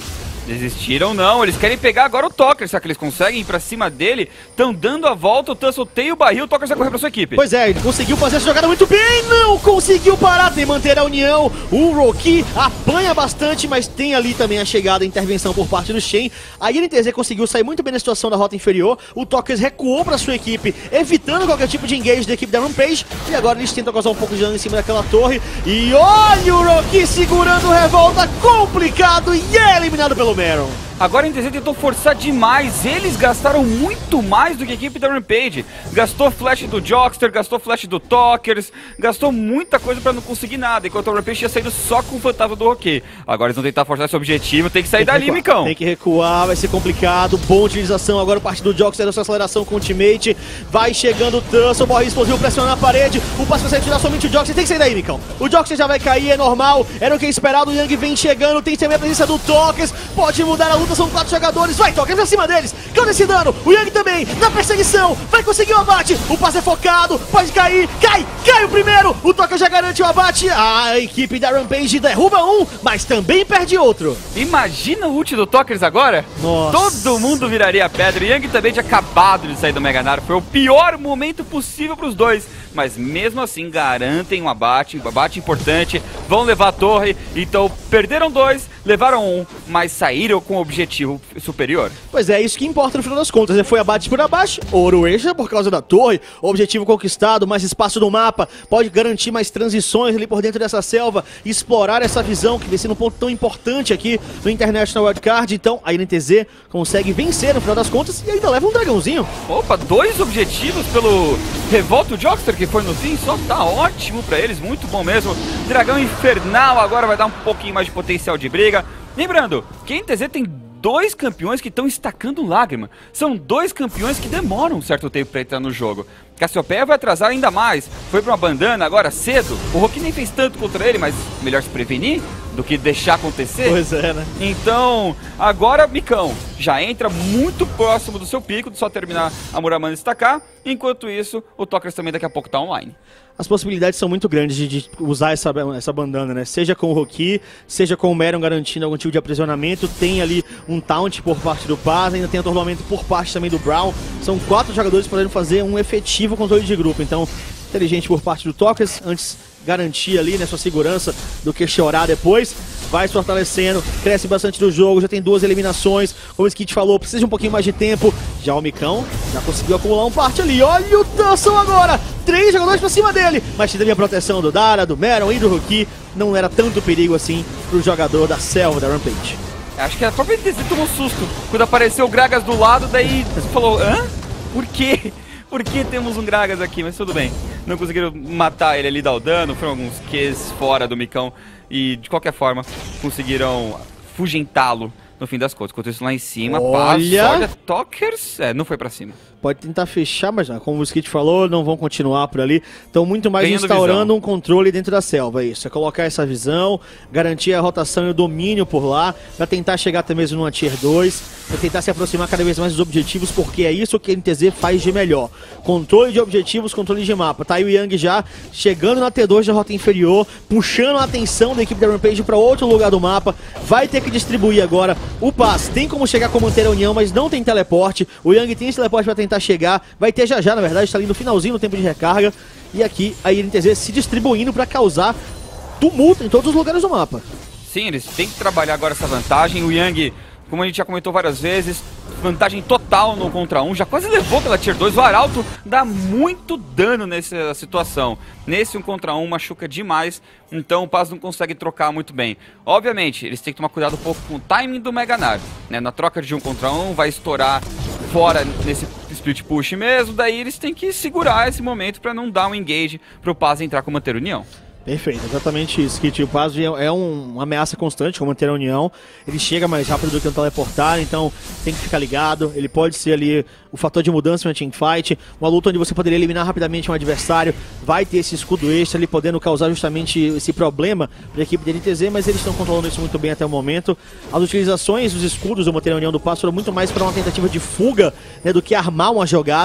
Desistiram não, eles querem pegar agora o Toker, será que eles conseguem ir pra cima dele? Estão dando a volta, o Tussle tem o barril, o Toker vai correr pra sua equipe. Pois é, ele conseguiu fazer essa jogada muito bem, não conseguiu parar, tem que manter a união. O Rocky apanha bastante, mas tem ali também a chegada, a intervenção por parte do Shen. A I N T Z conseguiu sair muito bem na situação da rota inferior, o Toker recuou pra sua equipe, evitando qualquer tipo de engage da equipe da Rampage, e agora eles tentam causar um pouco de dano em cima daquela torre, e olha o Rocky segurando o Revolta, complicado, e é eliminado pelo Meron. Agora a I N T Z tentou forçar demais, eles gastaram muito mais do que a equipe da Rampage. Gastou flash do Jokster, gastou flash do Tokers, gastou muita coisa pra não conseguir nada, enquanto a Rampage tinha saído só com o fantasma do Rocky. Agora eles vão tentar forçar esse objetivo, tem que sair tem que dali, recuar. Micão. Tem que recuar, vai ser complicado, boa utilização agora, parte do Jokster, da sua aceleração com o ultimate, vai chegando o Tussle, o barril explosivo pressionando a parede, o passe vai sair tirar somente o Jokster, tem que sair daí, Micão. O Jokster já vai cair, é normal, era o que é esperado, o Yang vem chegando, tem também a presença do Tokers, pode mudar a luta, são quatro jogadores, vai Tokers pra cima deles, causa esse dano, o Yang também, na perseguição, vai conseguir o abate, o passe é focado, pode cair, cai, cai o primeiro, o Tokers já garante o abate, a equipe da Rampage derruba um, mas também perde outro. Imagina o ult do Tokers agora, nossa, todo mundo viraria pedra, o Yang também tinha acabado de sair do Mega Nar, foi o pior momento possível pros dois, mas mesmo assim garantem um abate, um abate importante, vão levar a torre, então perderam dois, levaram um, mas saíram com o objetivo superior. Pois é, isso que importa no final das contas, né? Foi abate por abaixo, ouro extra por causa da torre, objetivo conquistado, mais espaço no mapa, pode garantir mais transições ali por dentro dessa selva, explorar essa visão que vem sendo um ponto tão importante aqui no International Wildcard, então a I N T Z consegue vencer no final das contas e ainda leva um dragãozinho. Opa, dois objetivos pelo Revolta o Jokster, que foi no fim, só tá ótimo pra eles, muito bom mesmo. Dragão Infernal agora vai dar um pouquinho mais de potencial de briga. Lembrando que a I N T Z tem dois campeões que estão estacando lágrima. São dois campeões que demoram um certo tempo pra entrar no jogo. Cassiopeia vai atrasar ainda mais. Foi pra uma bandana agora cedo. O Rocky nem fez tanto contra ele, mas melhor se prevenir do que deixar acontecer. Pois é, né? Então, agora Micão já entra muito próximo do seu pico, de só terminar a Muramana destacar. Enquanto isso, o Tokers também daqui a pouco tá online. As possibilidades são muito grandes de, de usar essa, essa bandana, né? Seja com o Rocky, seja com o Meron garantindo algum tipo de aprisionamento. Tem ali um taunt por parte do Paz, ainda tem atordoamento por parte também do Brawl. São quatro jogadores podendo fazer um efetivo controle de grupo. Então, inteligente por parte do Tokers, antes garantir ali, né, sua segurança do que chorar depois. Vai se fortalecendo, cresce bastante no jogo, já tem duas eliminações. Como o Skit falou, precisa de um pouquinho mais de tempo. Já o Micão já conseguiu acumular um parte ali. Olha o Tussle agora! Três jogadores pra cima dele. Mas teve a proteção do Dara, do Meron e do Rocky. Não era tanto perigo assim pro jogador da selva da Rampage. Acho que a própria I N T Z tomou um susto quando apareceu o Gragas do lado, daí você falou, hã? Por quê? Por que temos um Gragas aqui? Mas tudo bem. Não conseguiram matar ele ali, dar o dano. Foram alguns Qs fora do Micão. E de qualquer forma, conseguiram fugentá-lo no fim das contas. Enquanto isso lá em cima, olha, passa, olha, Tokers, é, não foi pra cima. Pode tentar fechar, mas como o Skit falou, não vão continuar por ali. Estão muito mais Ganhando instaurando visão. um controle dentro da selva, isso. É colocar essa visão, garantir a rotação e o domínio por lá, pra tentar chegar até mesmo numa Tier dois, pra tentar se aproximar cada vez mais dos objetivos, porque é isso que a N T Z faz de melhor. Controle de objetivos, controle de mapa. Tá aí o Yang já chegando na T dois da rota inferior, puxando a atenção da equipe da Rampage pra outro lugar do mapa. Vai ter que distribuir agora o passe. Tem como chegar com manter a união, mas não tem teleporte. O Yang tem esse teleporte pra tentar chegar, vai ter já já, na verdade, está ali no finalzinho do tempo de recarga, e aqui a I N T Z se distribuindo para causar tumulto em todos os lugares do mapa. Sim, eles têm que trabalhar agora essa vantagem. O Yang, como a gente já comentou várias vezes, vantagem total no contra um, já quase levou pela Tier dois. O Arauto dá muito dano nessa situação. Nesse um contra um machuca demais, então o Paz não consegue trocar muito bem. Obviamente, eles têm que tomar cuidado um pouco com o timing do Mega Nar, né? Na troca de um contra um, vai estourar fora nesse split push mesmo, daí eles têm que segurar esse momento para não dar um engage para o Paz entrar com manter união. Perfeito, exatamente isso. Que o Paz é um, uma ameaça constante, como manter a união. Ele chega mais rápido do que um teleportar, então tem que ficar ligado. Ele pode ser ali o fator de mudança em uma teamfight, uma luta onde você poderia eliminar rapidamente um adversário. Vai ter esse escudo extra ali, podendo causar justamente esse problema para a equipe da N T Z, mas eles estão controlando isso muito bem até o momento. As utilizações dos escudos do manter a união do Paz foram muito mais para uma tentativa de fuga, né, do que armar uma jogada.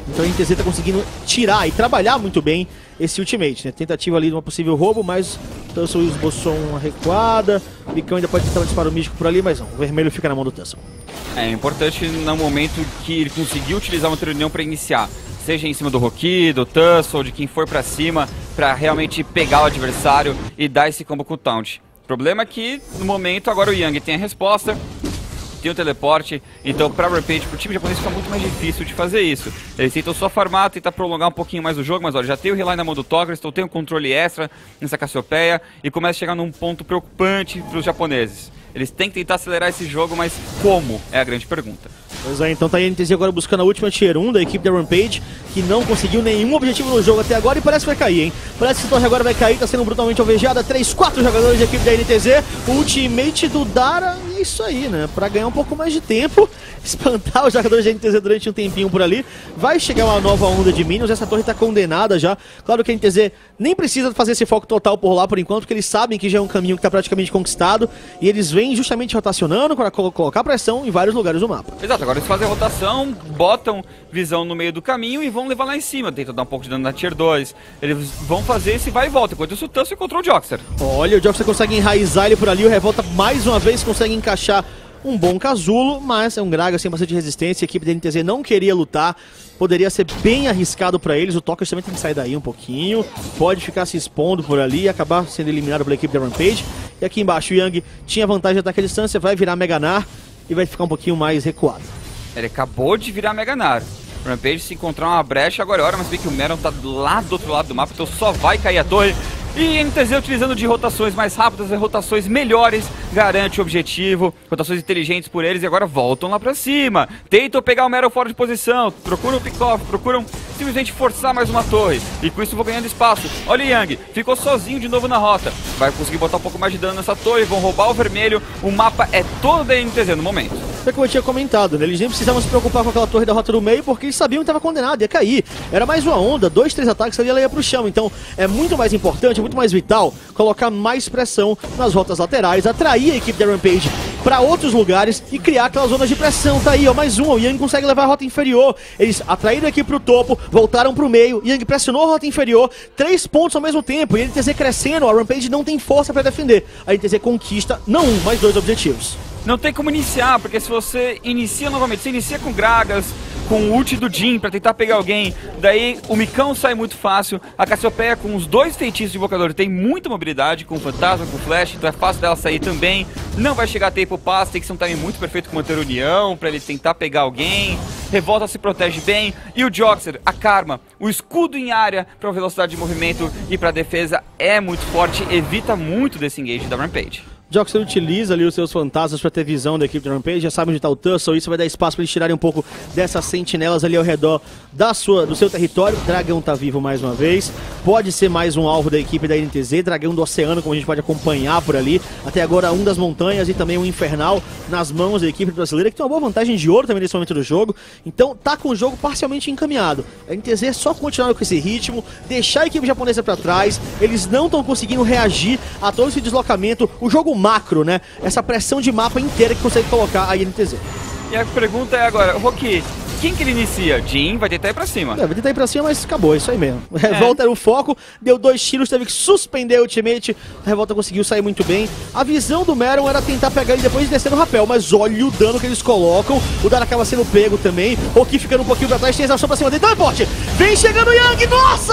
Então a N T Z tá conseguindo tirar e trabalhar muito bem esse ultimate, né? Tentativa ali de uma possível roubo, mas o Tussle esboçou uma recuada. O Micão ainda pode tentar um disparo místico por ali, mas não. O vermelho fica na mão do Tussle. É importante no momento que ele conseguiu utilizar uma reunião para iniciar, seja em cima do Roki, do Tussle, de quem for pra cima, pra realmente pegar o adversário e dar esse combo com o taunt. O problema é que, no momento, agora o Yang tem a resposta, tem o teleporte, então pra Rampage, pro time japonês fica muito mais difícil de fazer isso. Eles tentam só farmar, tentar prolongar um pouquinho mais o jogo, mas olha, já tem o Relay na mão do Togris, então tem um controle extra nessa Cassiopeia e começa a chegar num ponto preocupante pros japoneses. Eles têm que tentar acelerar esse jogo, mas como? É a grande pergunta. Pois é, então tá aí a N T Z agora buscando a última tier um da equipe da Rampage, que não conseguiu nenhum objetivo no jogo até agora e parece que vai cair, hein? Parece que a torre agora vai cair, tá sendo brutalmente alvejada. três, quatro jogadores da equipe da N T Z. O ultimate do Dara, é isso aí, né? Pra ganhar um pouco mais de tempo, espantar os jogadores da N T Z durante um tempinho por ali. Vai chegar uma nova onda de minions, essa torre tá condenada já. Claro que a N T Z nem precisa fazer esse foco total por lá por enquanto, porque eles sabem que já é um caminho que tá praticamente conquistado e eles vêm justamente rotacionando para colocar pressão em vários lugares do mapa. Exato, agora eles fazem a rotação, botam visão no meio do caminho e vão levar lá em cima, tentam dar um pouco de dano na tier dois. Eles vão fazer esse vai e volta, enquanto isso o Tussle encontrou o Joxer. Olha, o Joxer consegue enraizar ele por ali, o Revolta mais uma vez consegue encaixar um bom casulo, mas é um Gragas sem bastante resistência, a equipe da N T Z não queria lutar, poderia ser bem arriscado pra eles, o Tokers também tem que sair daí um pouquinho, pode ficar se expondo por ali e acabar sendo eliminado pela equipe da Rampage. E aqui embaixo o Yang tinha vantagem de ataque à distância, vai virar Mega Gnar e vai ficar um pouquinho mais recuado. Ele acabou de virar Mega Gnar. O Rampage se encontrar uma brecha agora é hora, mas vê que o Meron tá lá do outro lado do mapa, então só vai cair a torre. E N T Z utilizando de rotações mais rápidas e rotações melhores, garante o objetivo, rotações inteligentes por eles e agora voltam lá pra cima. Tentam pegar o Meron fora de posição, procuram o pick-off, procuram simplesmente forçar mais uma torre. E com isso vão ganhando espaço. Olha o Yang, ficou sozinho de novo na rota. Vai conseguir botar um pouco mais de dano nessa torre, vão roubar o vermelho. O mapa é todo da N T Z no momento. É como eu tinha comentado, né? Eles nem precisavam se preocupar com aquela torre da rota do meio, porque eles sabiam que estava condenado, ia cair. Era mais uma onda, dois, três ataques ali, ela ia pro chão. Então é muito mais importante, muito mais vital, colocar mais pressão nas rotas laterais, atrair a equipe da Rampage para outros lugares e criar aquelas zonas de pressão. Tá aí, ó, mais um, o Yang consegue levar a rota inferior. Eles atraíram aqui pro topo, voltaram pro meio, Yang pressionou a rota inferior, três pontos ao mesmo tempo, e a N T Z crescendo, a Rampage não tem força para defender. A N T Z conquista, não um, mas dois objetivos. Não tem como iniciar, porque se você inicia novamente, você inicia com Gragas, com o ult do Jhin pra tentar pegar alguém, daí o Micão sai muito fácil, a Cassiopeia com os dois feitiços de invocador tem muita mobilidade, com o Fantasma, com o Flash, então é fácil dela sair também, não vai chegar a tempo pass, tem que ser um time muito perfeito com manter a união, pra ele tentar pegar alguém, Revolta se protege bem, e o Joxer, a Karma, o escudo em área pra velocidade de movimento e pra defesa é muito forte, evita muito desse engage da Rampage. Joxer utiliza ali os seus fantasmas para ter visão da equipe da Rampage, já sabe onde está o Tussle, isso vai dar espaço para eles tirarem um pouco dessas sentinelas ali ao redor da sua, do seu território. Dragão tá vivo mais uma vez, pode ser mais um alvo da equipe da N T Z, Dragão do Oceano, como a gente pode acompanhar por ali. Até agora um das montanhas e também um Infernal nas mãos da equipe brasileira, que tem uma boa vantagem de ouro também nesse momento do jogo. Então tá com o jogo parcialmente encaminhado. A N T Z é só continuar com esse ritmo, deixar a equipe japonesa para trás, eles não estão conseguindo reagir a todo esse deslocamento, o jogo macro, né? Essa pressão de mapa inteira que consegue colocar a N T Z. E a pergunta é agora, Roki, quem que ele inicia? Jhin vai tentar ir pra cima. É, vai tentar ir pra cima, mas acabou, isso aí mesmo. É. Revolta era o foco, deu dois tiros, teve que suspender o ultimate. A Revolta conseguiu sair muito bem. A visão do Meron era tentar pegar ele depois de descer no rapel, mas olha o dano que eles colocam. O Dara acaba sendo pego também. Roki ficando um pouquinho pra trás, tem exaustão pra cima dele. Teleporte! Vem chegando o Yang! Nossa,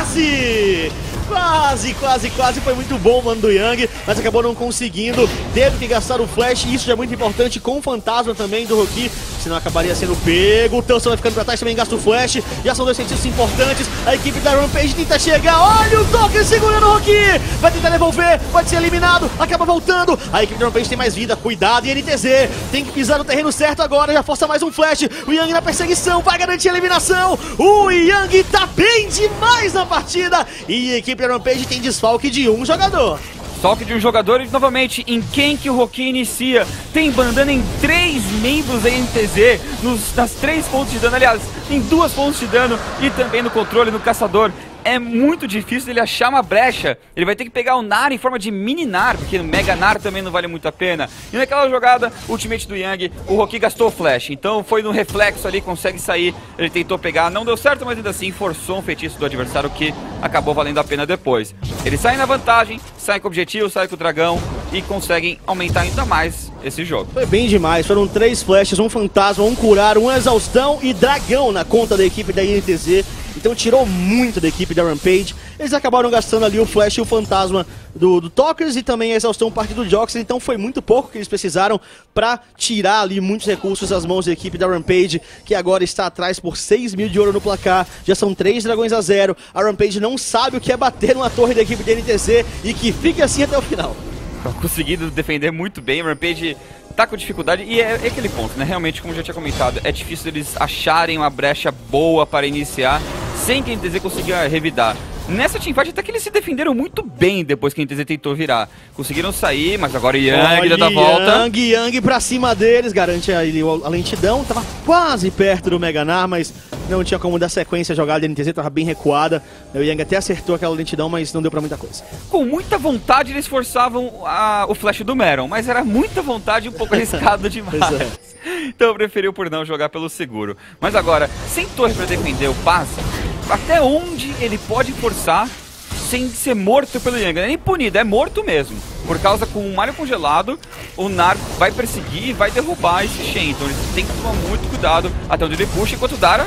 quase! Quase, quase, quase, foi muito bom o mano do Yang, mas acabou não conseguindo, teve que gastar o flash, e isso já é muito importante, com o fantasma também do Roki, senão acabaria sendo pego. O Tussle vai ficando pra trás, também gasta o flash, já são dois feitiços importantes, a equipe da Rampage tenta chegar, olha o toque segurando o Roki, vai tentar devolver, pode ser eliminado, acaba voltando, a equipe da Rampage tem mais vida, cuidado, e N T Z tem que pisar no terreno certo agora, já força mais um flash, o Yang na perseguição, vai garantir a eliminação, o Yang tá bem demais na partida, e a equipe da Rampage tem desfalque de um jogador. Desfalque de um jogador e novamente em quem que o Roki inicia. Tem bandana em três membros da N T Z, nos, nas três pontos de dano, aliás, em duas pontos de dano e também no controle, no caçador. é muito difícil ele achar uma brecha. Ele vai ter que pegar o Nar em forma de mini Nar, porque o Mega Nar também não vale muito a pena. E naquela jogada, o ultimate do Yang, o Rocky gastou o flash. Então foi no reflexo ali, consegue sair. Ele tentou pegar, não deu certo, mas ainda assim forçou um feitiço do adversário que acabou valendo a pena depois. Eles saem na vantagem, saem com o objetivo, saem com o dragão e conseguem aumentar ainda mais esse jogo. Foi bem demais, foram três flashes, um fantasma, um curar, um exaustão e dragão na conta da equipe da I N T Z. Então tirou muito da equipe da Rampage. Eles acabaram gastando ali o flash e o fantasma do, do Talkers e também a exaustão parte do Jox. Então foi muito pouco que eles precisaram para tirar ali muitos recursos das mãos da equipe da Rampage, que agora está atrás por seis mil de ouro no placar. Já são três dragões a zero. A Rampage não sabe o que é bater numa torre da equipe da I N T Z e que fique assim até o final. Conseguido defender muito bem, a Rampage tá com dificuldade e é, é aquele ponto, né? Realmente, como eu já tinha comentado, é difícil eles acharem uma brecha boa para iniciar sem que a I N T Z consiga revidar. Nessa teamfight até que eles se defenderam muito bem depois que a I N T Z tentou virar. Conseguiram sair, mas agora Yang já dá volta. Yang, Yang pra cima deles, garante a, a lentidão. Tava quase perto do Mega Nar, mas não tinha como dar sequência à jogada da I N T Z, tava bem recuada. O Yang até acertou aquela lentidão, mas não deu pra muita coisa. Com muita vontade eles forçavam a, o flash do Meron, mas era muita vontade e um pouco arriscado demais. É. Então preferiu por não jogar pelo seguro. Mas agora, sem torre pra defender o passe, até onde ele pode forçar sem ser morto pelo Yang? Não é nem punido, é morto mesmo. Por causa, com o Mario congelado, o Nar vai perseguir e vai derrubar esse Shen. Então eles têm que tomar muito cuidado até onde ele puxa, enquanto o Dara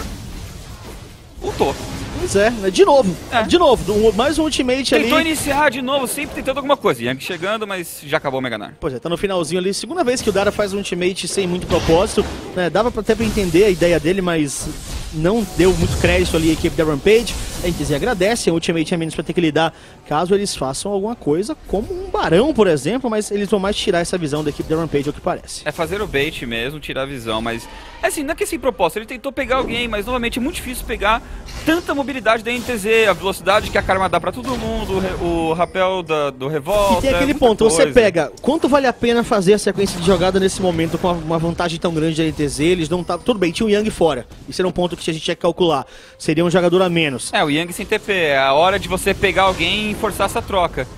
ultou. Pois é, de novo, é. de novo, mais um ultimate Tentou ali. Tentou iniciar de novo, sempre tentando alguma coisa. Yang chegando, mas já acabou o Mega Nar. Pois é, tá no finalzinho ali. Segunda vez que o Dara faz um ultimate sem muito propósito, né? Dava até pra entender a ideia dele, mas não deu muito crédito ali à equipe da Rampage. A I N T Z agradece, o ultimate é menos pra ter que lidar caso eles façam alguma coisa, como um barão, por exemplo, mas eles vão mais tirar essa visão da equipe da Rampage, é o que parece. É fazer o bait mesmo, tirar a visão, mas assim, não é que sem propósito, ele tentou pegar alguém, mas novamente é muito difícil pegar tanta mobilidade da I N T Z, a velocidade que a Karma dá pra todo mundo, o rapel da, do Revolta. E tem aquele ponto, coisa. Você pega, quanto vale a pena fazer a sequência de jogada nesse momento com uma vantagem tão grande da I N T Z, eles não tá, tudo bem, tinha o Yang fora, isso era um ponto que a gente tinha que calcular, seria um jogador a menos. É, o Yang sem T P, é a hora de você pegar alguém e forçar essa troca,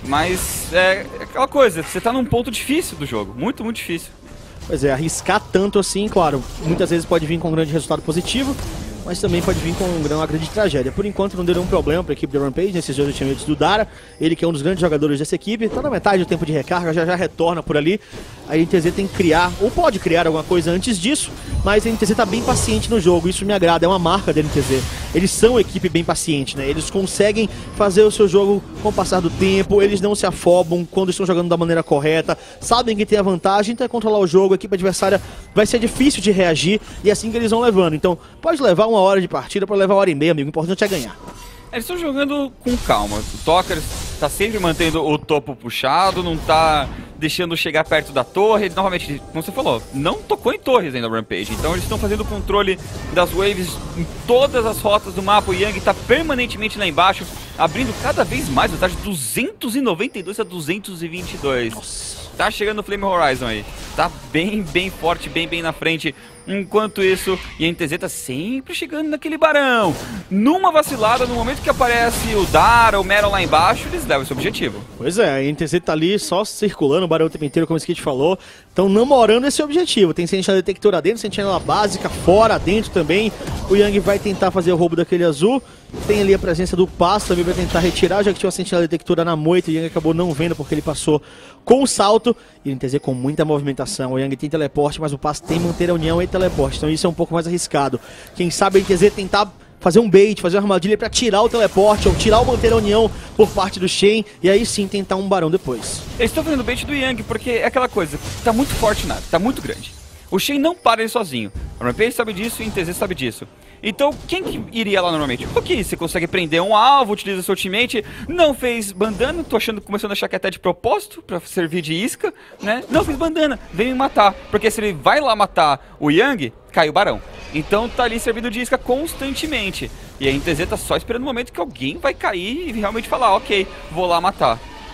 mas é aquela coisa, você tá num ponto difícil do jogo, muito, muito difícil. Pois é, arriscar tanto assim, claro, muitas vezes pode vir com um grande resultado positivo, mas também pode vir com uma grande tragédia. Por enquanto não deu nenhum problema para a equipe da Rampage nesses dois ultimates do Dara. Ele que é um dos grandes jogadores dessa equipe, está na metade do tempo de recarga, já já retorna por ali. A I N T Z tem que criar, ou pode criar alguma coisa antes disso, mas a I N T Z está bem paciente no jogo, isso me agrada, é uma marca da I N T Z. Eles são uma equipe bem paciente, né? Eles conseguem fazer o seu jogo com o passar do tempo, eles não se afobam quando estão jogando da maneira correta, sabem que tem a vantagem, então é controlar o jogo, a equipe adversária vai ser difícil de reagir, e é assim que eles vão levando. Então pode levar uma hora de partida, para levar uma hora e meia, amigo, o importante é ganhar. Eles estão jogando com calma, o Talkers tá sempre mantendo o topo puxado, não tá deixando chegar perto da torre, ele, novamente, como você falou, não tocou em torres ainda o Rampage, então eles estão fazendo o controle das waves em todas as rotas do mapa. O Yang tá permanentemente lá embaixo, abrindo cada vez mais vantagem, duzentos e noventa e dois a duzentos e vinte e dois. Nossa. Tá chegando o Flame Horizon aí, tá bem, bem forte, bem, bem na frente. Enquanto isso, e a I N T Z tá sempre chegando naquele barão. Numa vacilada, no momento que aparece o Dara, o Meron lá embaixo, eles levam esse objetivo. Pois é, a I N T Z tá ali só circulando o barão o tempo inteiro, como o Skit falou. Estão namorando esse objetivo. Tem sentinela detectora dentro, sentinela básica fora, dentro também. O Yang vai tentar fazer o roubo daquele azul. Tem ali a presença do Passo também para tentar retirar, já que tinha uma sentinela detectora na moita. O Yang acabou não vendo porque ele passou com o salto. E a I N T Z com muita movimentação. O Yang tem teleporte, mas o Passo tem manter a união e teleporte. Então isso é um pouco mais arriscado. Quem sabe a I N T Z tentar fazer um bait, fazer uma armadilha para tirar o teleporte ou tirar o manter a união por parte do Shen. E aí sim tentar um barão depois. Eles estão fazendo bait do Yang porque é aquela coisa. Tá muito forte nada, tá muito grande. O Shen não para ele sozinho. A Rampage sabe disso e a I N T Z sabe disso. Então, quem que iria lá normalmente? Ok, você consegue prender um alvo, utiliza seu ultimate, não fez bandana, tô achando, começando a achar que é até de propósito, pra servir de isca, né? Não fez bandana, vem me matar, porque se ele vai lá matar o Yang, cai o barão. Então tá ali servindo de isca constantemente. E a I N T Z tá só esperando o momento que alguém vai cair e realmente falar, ok, vou lá matar.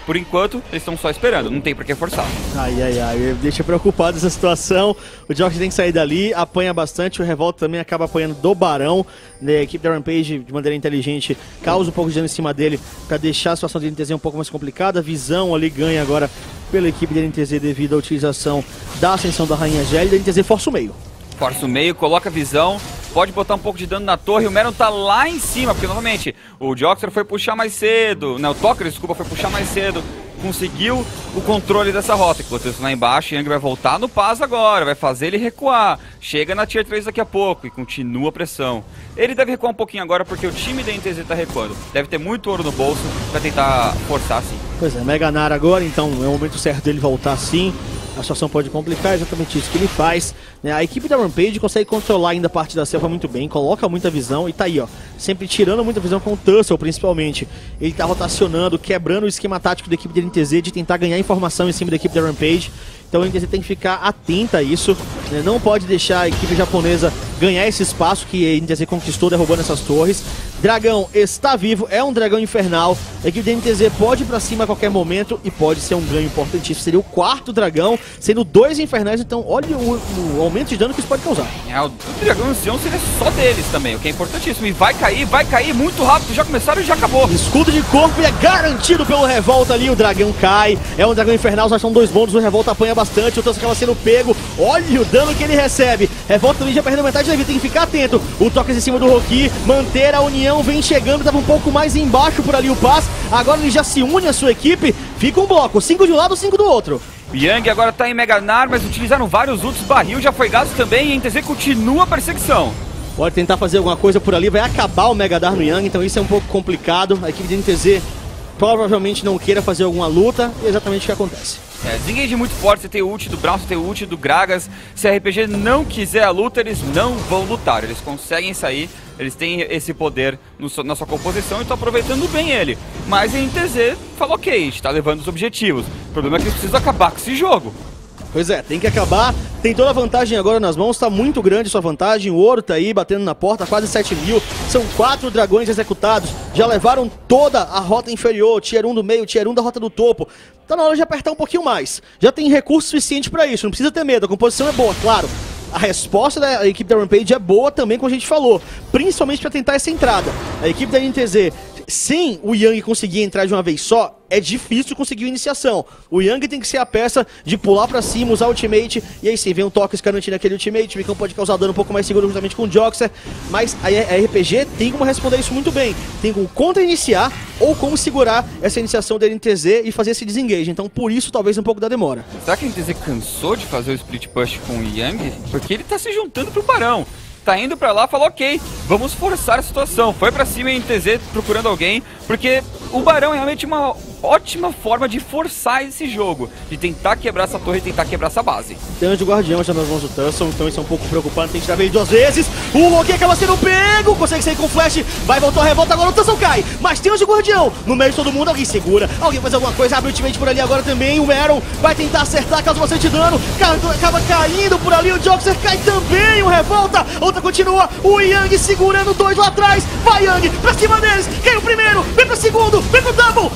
Por enquanto, eles estão só esperando, não tem por que forçar. Ai, ai, ai, deixa preocupado essa situação. O Jox tem que sair dali, apanha bastante, o Revolta também acaba apanhando do Barão. Né? A equipe da Rampage, de maneira inteligente, causa um pouco de dano em cima dele pra deixar a situação de N T Z um pouco mais complicada. A visão ali ganha agora pela equipe da N T Z devido à utilização da ascensão da Rainha Gélida. A N T Z força o meio. Força o meio, coloca a visão, pode botar um pouco de dano na torre, o Meron tá lá em cima, porque novamente o Joxer foi puxar mais cedo, não, o Toker, desculpa, foi puxar mais cedo, conseguiu o controle dessa rota, enquanto isso lá embaixo, Yang vai voltar no Paz agora, vai fazer ele recuar, chega na Tier três daqui a pouco e continua a pressão. Ele deve recuar um pouquinho agora porque o time da N T Z tá recuando, deve ter muito ouro no bolso pra tentar forçar sim. Pois é, Mega Nara agora, então é o momento certo dele voltar sim. A situação pode complicar, é exatamente isso que ele faz. Né? A equipe da Rampage consegue controlar ainda a parte da selva muito bem, coloca muita visão e tá aí, ó. Sempre tirando muita visão com o Tussle, principalmente. Ele tá rotacionando, quebrando o esquema tático da equipe da N T Z de tentar ganhar informação em cima da equipe da Rampage. Então a N T Z tem que ficar atenta a isso, né? Não pode deixar a equipe japonesa ganhar esse espaço que a N T Z conquistou derrubando essas torres. Dragão está vivo, é um dragão infernal. A equipe da N T Z pode ir pra cima a qualquer momento e pode ser um ganho importantíssimo. Seria o quarto dragão, sendo dois infernais, então olha o, o aumento de dano que isso pode causar. É, o, o dragão ancião seria só deles também, o que é importantíssimo. E vai cair, vai cair muito rápido, já começaram e já acabou. Escudo de corpo e é garantido pelo Revolta ali, o dragão cai. É um dragão infernal, já são dois bônus, o Revolta apanha bastante, o Tussle acaba sendo pego. Olha o dano que ele recebe. Revolta também já perdeu metade da vida, tem que ficar atento. O toque em cima do Roki, manter a união, vem chegando, tava um pouco mais embaixo por ali o Paz. Agora ele já se une à sua equipe, fica um bloco, cinco de um lado, cinco do outro. Yang agora tá em Mega Nar, mas utilizaram vários ults, barril já foi gasto também e a N T Z continua a perseguição. Pode tentar fazer alguma coisa por ali, vai acabar o Mega Dar no Yang, então isso é um pouco complicado. A equipe da N T Z provavelmente não queira fazer alguma luta, e é exatamente o que acontece. É, desengage muito forte, você tem o ult do Brown, você tem o ult do Gragas. Se a R P G não quiser a luta, eles não vão lutar, eles conseguem sair, eles têm esse poder no, na sua composição e estão aproveitando bem ele. Mas a N T Z falou, ok, a gente tá levando os objetivos, o problema é que eles precisam acabar com esse jogo. Pois é, tem que acabar, tem toda a vantagem agora nas mãos, tá muito grande sua vantagem, o ouro tá aí batendo na porta, quase sete mil, são quatro dragões executados, já levaram toda a rota inferior, tier um do meio, tier um da rota do topo, tá na hora de apertar um pouquinho mais, já tem recurso suficiente pra isso, não precisa ter medo, a composição é boa, claro. A resposta da equipe da Rampage é boa também, como a gente falou, principalmente pra tentar essa entrada. A equipe da N T Z, sem o Yang conseguir entrar de uma vez só, é difícil conseguir iniciação. O Yang tem que ser a peça de pular pra cima, usar o ultimate, e aí sim, vem um toque garantindo aquele ultimate, o Micão pode causar dano um pouco mais seguro juntamente com o Joxer, mas a R P G tem como responder isso muito bem. Tem como contra-iniciar ou como segurar essa iniciação da N T Z e fazer esse desengage, então por isso talvez um pouco da demora. Será que a N T Z cansou de fazer o split push com o Yang? Porque ele tá se juntando pro Barão. Tá indo pra lá, falou ok, vamos forçar a situação. Foi pra cima a N T Z procurando alguém, porque o Barão é realmente uma ótima forma de forçar esse jogo, de tentar quebrar essa torre e tentar quebrar essa base. Tem Anjo Guardião já nas mãos do Tussle, então isso é um pouco preocupante, tem que tirar ele duas vezes. O Loki acaba sendo pego, consegue sair com flash, vai voltar a revolta, agora o Tussle cai, mas tem Anjo Guardião, no meio de todo mundo, alguém segura, alguém faz alguma coisa, abre o ultimate por ali agora também, o Meron vai tentar acertar, causa bastante dano, acaba caindo por ali, o Joxer cai também, o Revolta, outra continua, o Yang segurando dois lá atrás, vai Yang, pra cima deles, cai o primeiro, vem pro segundo, vem pro double,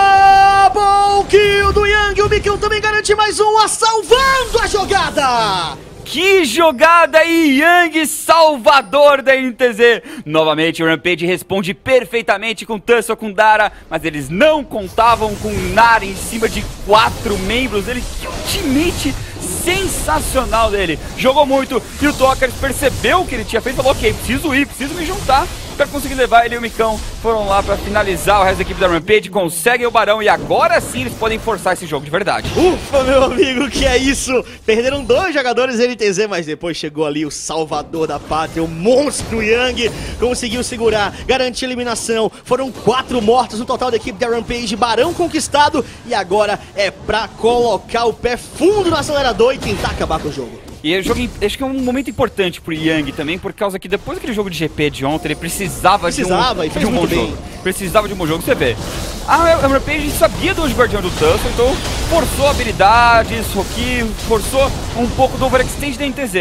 double kill do Yang, o Micão também garante mais uma, salvando a jogada! Que jogada e Yang salvador da N T Z! Novamente o Rampage responde perfeitamente com Tussle, com Dara, mas eles não contavam com Nara em cima de quatro membros dele. Que ultimate sensacional dele! Jogou muito e o Tokers percebeu o que ele tinha feito e falou, ok, preciso ir, preciso me juntar para conseguir levar ele e o Micão. Foram lá para finalizar, o resto da equipe da Rampage conseguem o Barão e agora sim eles podem forçar esse jogo de verdade. Ufa, meu amigo, que é isso? Perderam dois jogadores N T Z, mas depois chegou ali o salvador da pátria, o monstro Yang, conseguiu segurar, garantir a eliminação. Foram quatro mortos no total da equipe da Rampage, Barão conquistado e agora é pra colocar o pé fundo no acelerador e tentar acabar com o jogo. E o jogo, acho que é um momento importante pro Yang também, por causa que depois daquele jogo de G P de ontem, ele precisava, precisava de um, e fez de um bom muito bem. jogo. Precisava de um bom jogo, você vê. A Rampage sabia do Guardião do Tussle, então forçou habilidades, Roki, forçou um pouco do overextend da N T Z.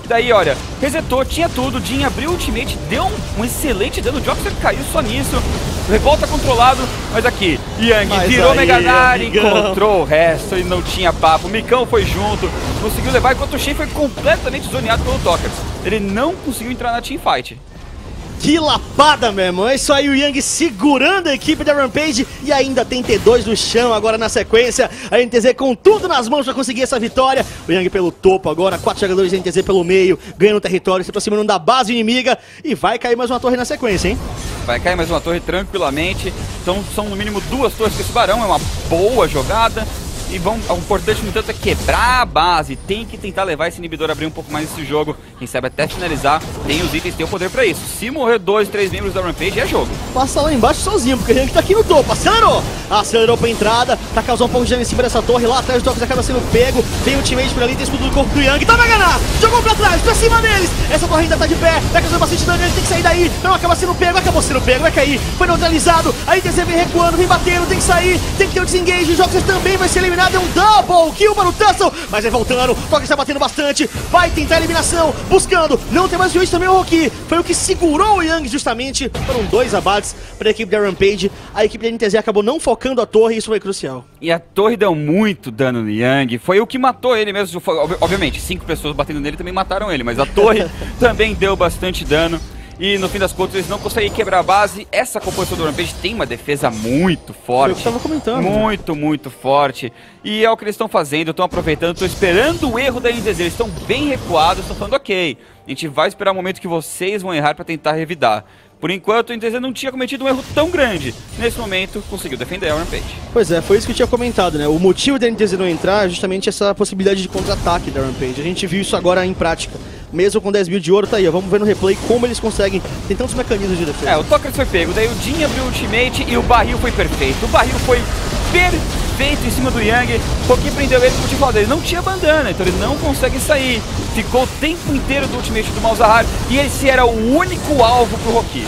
Daí, olha, resetou, tinha tudo, Jhin abriu o ultimate, deu um, um excelente dano, o Joxer caiu só nisso. Revolta controlado, mas aqui, Yang mas virou aí, Mega Nara, amigão. encontrou o resto e não tinha papo. O Micão foi junto, conseguiu levar, enquanto o Shen foi completamente zoneado pelo Tokers. Ele não conseguiu entrar na teamfight. Que lapada, meu irmão. É isso aí, o Yang segurando a equipe da Rampage e ainda tem T dois no chão agora na sequência. A N T Z com tudo nas mãos para conseguir essa vitória. O Yang pelo topo agora, quatro jogadores da N T Z pelo meio, ganhando território, se aproximando da base inimiga e vai cair mais uma torre na sequência, hein? Vai cair mais uma torre tranquilamente. Então são no mínimo duas torres com esse barão, é uma boa jogada. E vão, o importante, no entanto, é quebrar a base. Tem que tentar levar esse inibidor a abrir um pouco mais esse jogo. Quem sabe até finalizar. Tem os itens, tem o poder pra isso. Se morrer dois, três membros da Rampage, é jogo. Passa lá embaixo sozinho, porque o Yang tá aqui no topo. Acelerou! Acelerou pra entrada. Tá causando um pouco de dano em cima dessa torre. Lá atrás o Tokers acaba sendo pego. Tem o ultimate por ali, tem escudo do corpo do Yang. Tá na ganhar! Jogou pra trás, pra cima deles! Essa torre ainda tá de pé. Tá causando bastante dano, ele tem que sair daí. Não, acaba sendo pego, acabou sendo pego. Vai cair, foi neutralizado. A N T Z vem recuando, vem batendo, tem que sair. Tem que ter o desengage. O Joxer também vai ser eliminado. É um double kill para o Tussle, mas vai voltando, o Tokers está batendo bastante, vai tentar a eliminação, buscando, não tem mais o Switch também, o Roki, foi o que segurou o Yang justamente, foram dois abates para a equipe da Rampage, a equipe da N T Z acabou não focando a torre e isso foi crucial. E a torre deu muito dano no Yang, foi o que matou ele mesmo, foi, obviamente, cinco pessoas batendo nele também mataram ele, mas a torre também deu bastante dano. E no fim das contas eles não conseguem quebrar a base. Essa composição do Rampage tem uma defesa muito forte. Foi o que eu tava comentando. Muito, né? muito forte. E é o que eles estão fazendo, estão aproveitando, estão esperando o erro da N T Z. Eles estão bem recuados, estão falando, ok, a gente vai esperar o momento que vocês vão errar para tentar revidar. Por enquanto, a N T Z não tinha cometido um erro tão grande. Nesse momento, conseguiu defender a Rampage. Pois é, foi isso que eu tinha comentado, né? O motivo da N T Z não entrar é justamente essa possibilidade de contra-ataque da Rampage. A gente viu isso agora em prática. Mesmo com dez mil de ouro, tá aí, ó. Vamos ver no replay como eles conseguem. Tem tantos mecanismos de defesa. É, o Tokers foi pego, daí o Jhin abriu o ultimate e o barril foi perfeito. O barril foi perfeito em cima do Yang. Porque prendeu ele, como eu te falei, ele não tinha bandana, então ele não consegue sair. Ficou o tempo inteiro do ultimate do Malzahar e esse era o único alvo pro Roki.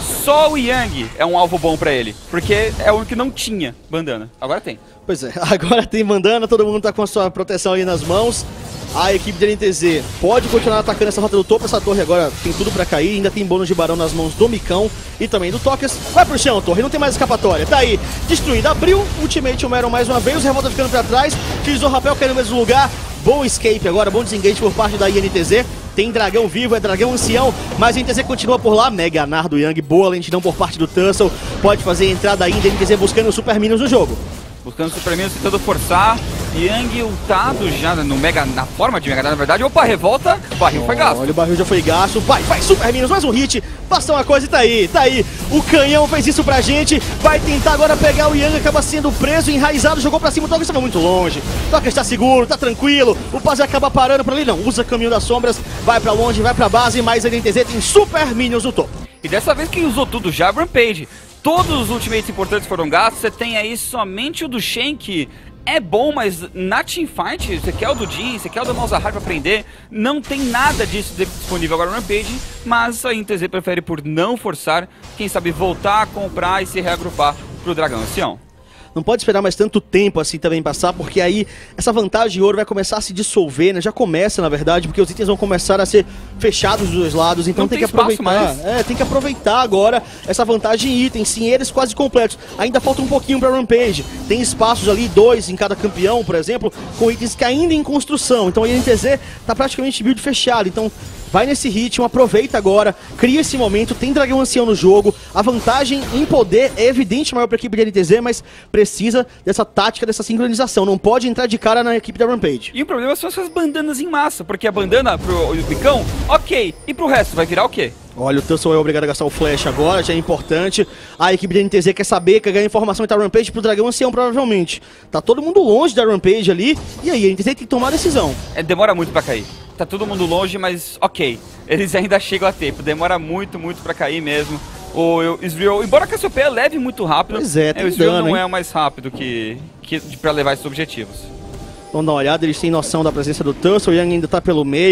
Só o Yang é um alvo bom pra ele, porque é o único que não tinha bandana. Agora tem. Pois é, agora tem bandana, todo mundo tá com a sua proteção ali nas mãos. A equipe da N T Z pode continuar atacando essa rota do topo. Essa torre agora tem tudo pra cair. Ainda tem bônus de barão nas mãos do Micão e também do Tokers. Vai pro chão, torre, não tem mais escapatória. Tá aí, destruída, abriu. Ultimate o Meron mais uma vez. Revolta ficando pra trás. Utilizou o rapel, caiu no mesmo lugar. Bom escape agora, bom desengage por parte da I N T Z. Tem dragão vivo, é dragão ancião, mas a N T Z continua por lá. Mega Nar do Yang, boa lentidão por parte do Tussle. Pode fazer a entrada ainda, a N T Z buscando Super Minions no jogo. Buscando Super Minions, tentando forçar. Yang ultado já no Mega, na forma de Mega Nar, na verdade. Opa, revolta, o barril foi gasto. Olha, o barril já foi gasto. Vai, vai, Super Minions, mais um hit. Basta uma coisa e tá aí, tá aí. O canhão fez isso pra gente. Vai tentar agora pegar o Yang, acaba sendo preso, enraizado, jogou pra cima. O Tokers estava muito longe. O Tokers tá seguro, tá tranquilo. O Paz acaba parando por ali, não. Usa caminho das sombras, vai pra longe, vai pra base, mas a N T Z tem Super Minions no topo. E dessa vez quem usou tudo já é Rampage. Todos os ultimates importantes foram gastos. Você tem aí somente o do Shen, que é bom, mas na teamfight, você quer o do Jhin, você quer o do Malzahar pra prender, não tem nada disso disponível agora no Rampage, mas a N T Z prefere por não forçar, quem sabe voltar a comprar e se reagrupar pro Dragão Ancião. Não pode esperar mais tanto tempo assim também passar, porque aí essa vantagem de ouro vai começar a se dissolver, né? Já começa, na verdade, porque os itens vão começar a ser fechados dos dois lados, então Não tem, tem que aproveitar. Mais. É, tem que aproveitar agora essa vantagem em itens, sim, eles quase completos. Ainda falta um pouquinho pra Rampage. Tem espaços ali, dois em cada campeão, por exemplo, com itens que ainda em construção. Então a N T Z tá praticamente build fechado, então vai nesse ritmo, aproveita agora, cria esse momento, tem dragão ancião no jogo, a vantagem em poder é evidente maior para a equipe da N T Z, mas precisa dessa tática, dessa sincronização, não pode entrar de cara na equipe da Rampage. E o problema são essas bandanas em massa, porque a bandana pro Micão, ok, e pro resto vai virar o quê? Olha, o Tussle é obrigado a gastar o flash agora, já é importante. A equipe da N T Z quer saber, quer ganhar informação da Rampage pro dragão ancião, provavelmente. Tá todo mundo longe da Rampage ali, e aí a N T Z tem que tomar a decisão. É, demora muito pra cair. Tá todo mundo longe, mas ok. Eles ainda chegam a tempo, demora muito, muito pra cair mesmo. O Ezreal, embora a Cassiopeia leve muito rápido, pois é, tem o Ezreal dano, não hein? é o mais rápido que, que, pra levar esses objetivos. Vamos dar uma olhada, eles têm noção da presença do Tussle, o Yang ainda tá pelo meio.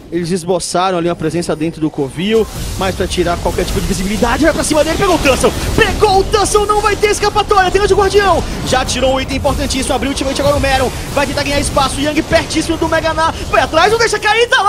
Eles esboçaram ali uma presença dentro do Covil, mas pra tirar qualquer tipo de visibilidade, vai pra cima dele, pegou o Tussle! Pegou o Tussle, não vai ter escapatória, tem o de Guardião! Já tirou um item importantíssimo, abriu ultimamente agora o Meron, vai tentar ganhar espaço, o Yang pertíssimo do Mega Na, vai atrás, não deixa cair, tá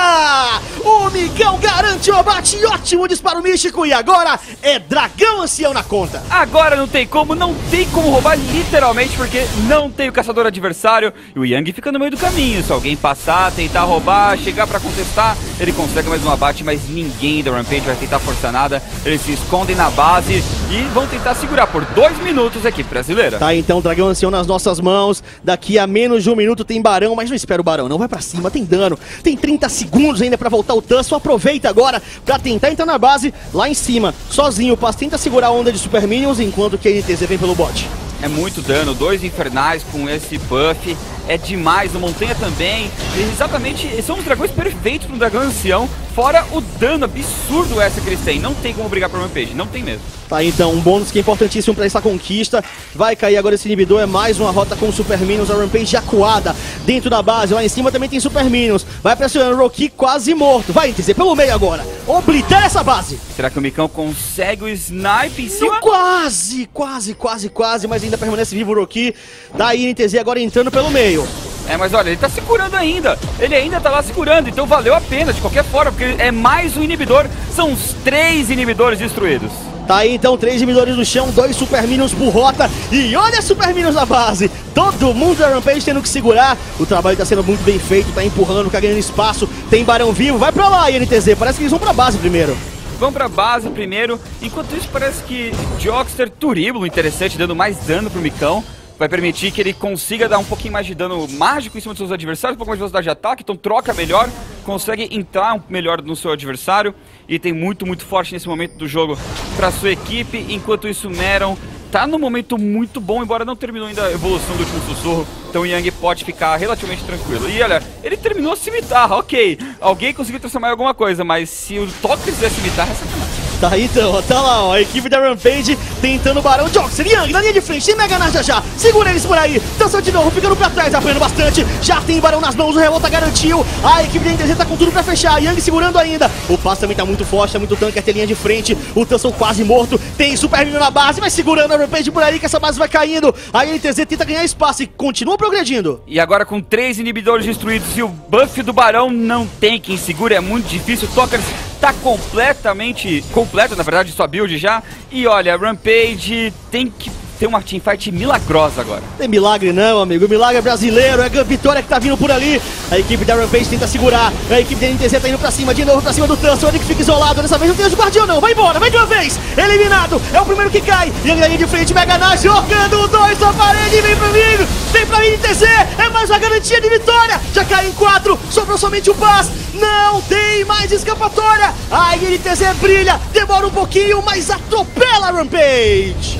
lá! O Micão garante o abate, ótimo disparo místico, e agora é Dragão Ancião na conta! Agora não tem como, não tem como roubar literalmente, porque não tem o caçador adversário, e o Yang fica no meio do caminho, se alguém passar, tentar roubar, chegar pra contestar, ele consegue mais um abate, mas ninguém da Rampage vai tentar forçar nada, eles se escondem na base e vão tentar segurar por dois minutos a equipe brasileira. Tá, então, Dragão Ancião nas nossas mãos, daqui a menos de um minuto tem Barão, mas não espera o Barão, não vai pra cima, tem dano, tem trinta segundos ainda pra voltar o Tussle, aproveita agora pra tentar entrar na base, lá em cima, sozinho, o Paz tenta segurar a onda de Super Minions, enquanto que a N T Z vem pelo bot. É muito dano, dois infernais com esse buff, é demais, no Montanha também, exatamente, são os dragões perfeitos para um dragão ancião, fora o dano absurdo essa que eles têm, não tem como brigar para o Rampage, não tem mesmo. Tá, então, um bônus que é importantíssimo para essa conquista, vai cair agora esse inibidor, é mais uma rota com Super Minions, a Rampage acuada dentro da base, lá em cima também tem Super Minions, vai pressionando o Roki quase morto, vai N T Z pelo meio agora, oblitera essa base. Será que o Micão consegue o snipe em cima? Não, quase, quase, quase, quase, mas ainda permanece vivo o Roki, daí N T Z agora entrando pelo meio. É, mas olha, ele tá segurando ainda, ele ainda tá lá segurando, então valeu a pena de qualquer forma, porque é mais um inibidor, são os três inibidores destruídos. Tá aí então, três inibidores no chão, dois Super Minions por rota, e olha Super Minions na base, todo mundo da Rampage tendo que segurar, o trabalho tá sendo muito bem feito, tá empurrando, tá ganhando espaço, tem Barão vivo, vai pra lá N T Z, parece que eles vão pra base primeiro. Vão pra base primeiro, enquanto isso parece que Jokster Turíbulo, interessante, dando mais dano pro Micão, vai permitir que ele consiga dar um pouquinho mais de dano mágico em cima dos seus adversários, um pouco mais de velocidade de ataque, então troca melhor, consegue entrar melhor no seu adversário e tem muito, muito forte nesse momento do jogo para sua equipe. Enquanto isso, Meron tá num momento muito bom, embora não terminou ainda a evolução do último sussurro, então o Yang pode ficar relativamente tranquilo. E olha, ele terminou a cimitarra, ok, alguém conseguiu transformar em alguma coisa, mas se o Toque fizer cimitarra, é sacanagem. Tá aí então, tá lá ó, a equipe da Rampage tentando o Barão, Jokster, Yang na linha de frente, tem Mega Na já já, segura eles por aí, Tussle de novo, ficando pra trás, apanhando bastante, já tem Barão nas mãos, o Revolta garantiu, a equipe da N T Z tá com tudo pra fechar, Yang segurando ainda, o Paz também tá muito forte, tá muito tanque, quer ter linha de frente, o Tussle quase morto, tem Super Minion na base, vai segurando a Rampage por aí, que essa base vai caindo, a N T Z tenta ganhar espaço e continua progredindo. E agora com três inibidores destruídos e o buff do Barão não tem quem segura, é muito difícil, o Tokers tá completamente completo, na verdade, sua build já. E olha, Rampage tem que ter uma teamfight milagrosa agora. Tem milagre não, amigo. O milagre é brasileiro, é a Vitória que tá vindo por ali. A equipe da Rampage tenta segurar. A equipe da N T Z tá indo pra cima, de novo pra cima do Tussle. Ele que fica isolado. Dessa vez não tem o Guardião não. Vai embora, vai de uma vez. Eliminado. É o primeiro que cai. E ele aí de frente, Mega Na jogando dois na parede. Vem pra mim. Vem pra N T Z. É mais uma garantia de vitória. Já cai em quatro. Sobrou somente o Paz. Não tem mais escapatória. A N T Z brilha. Demora um pouquinho, mas atropela a Rampage.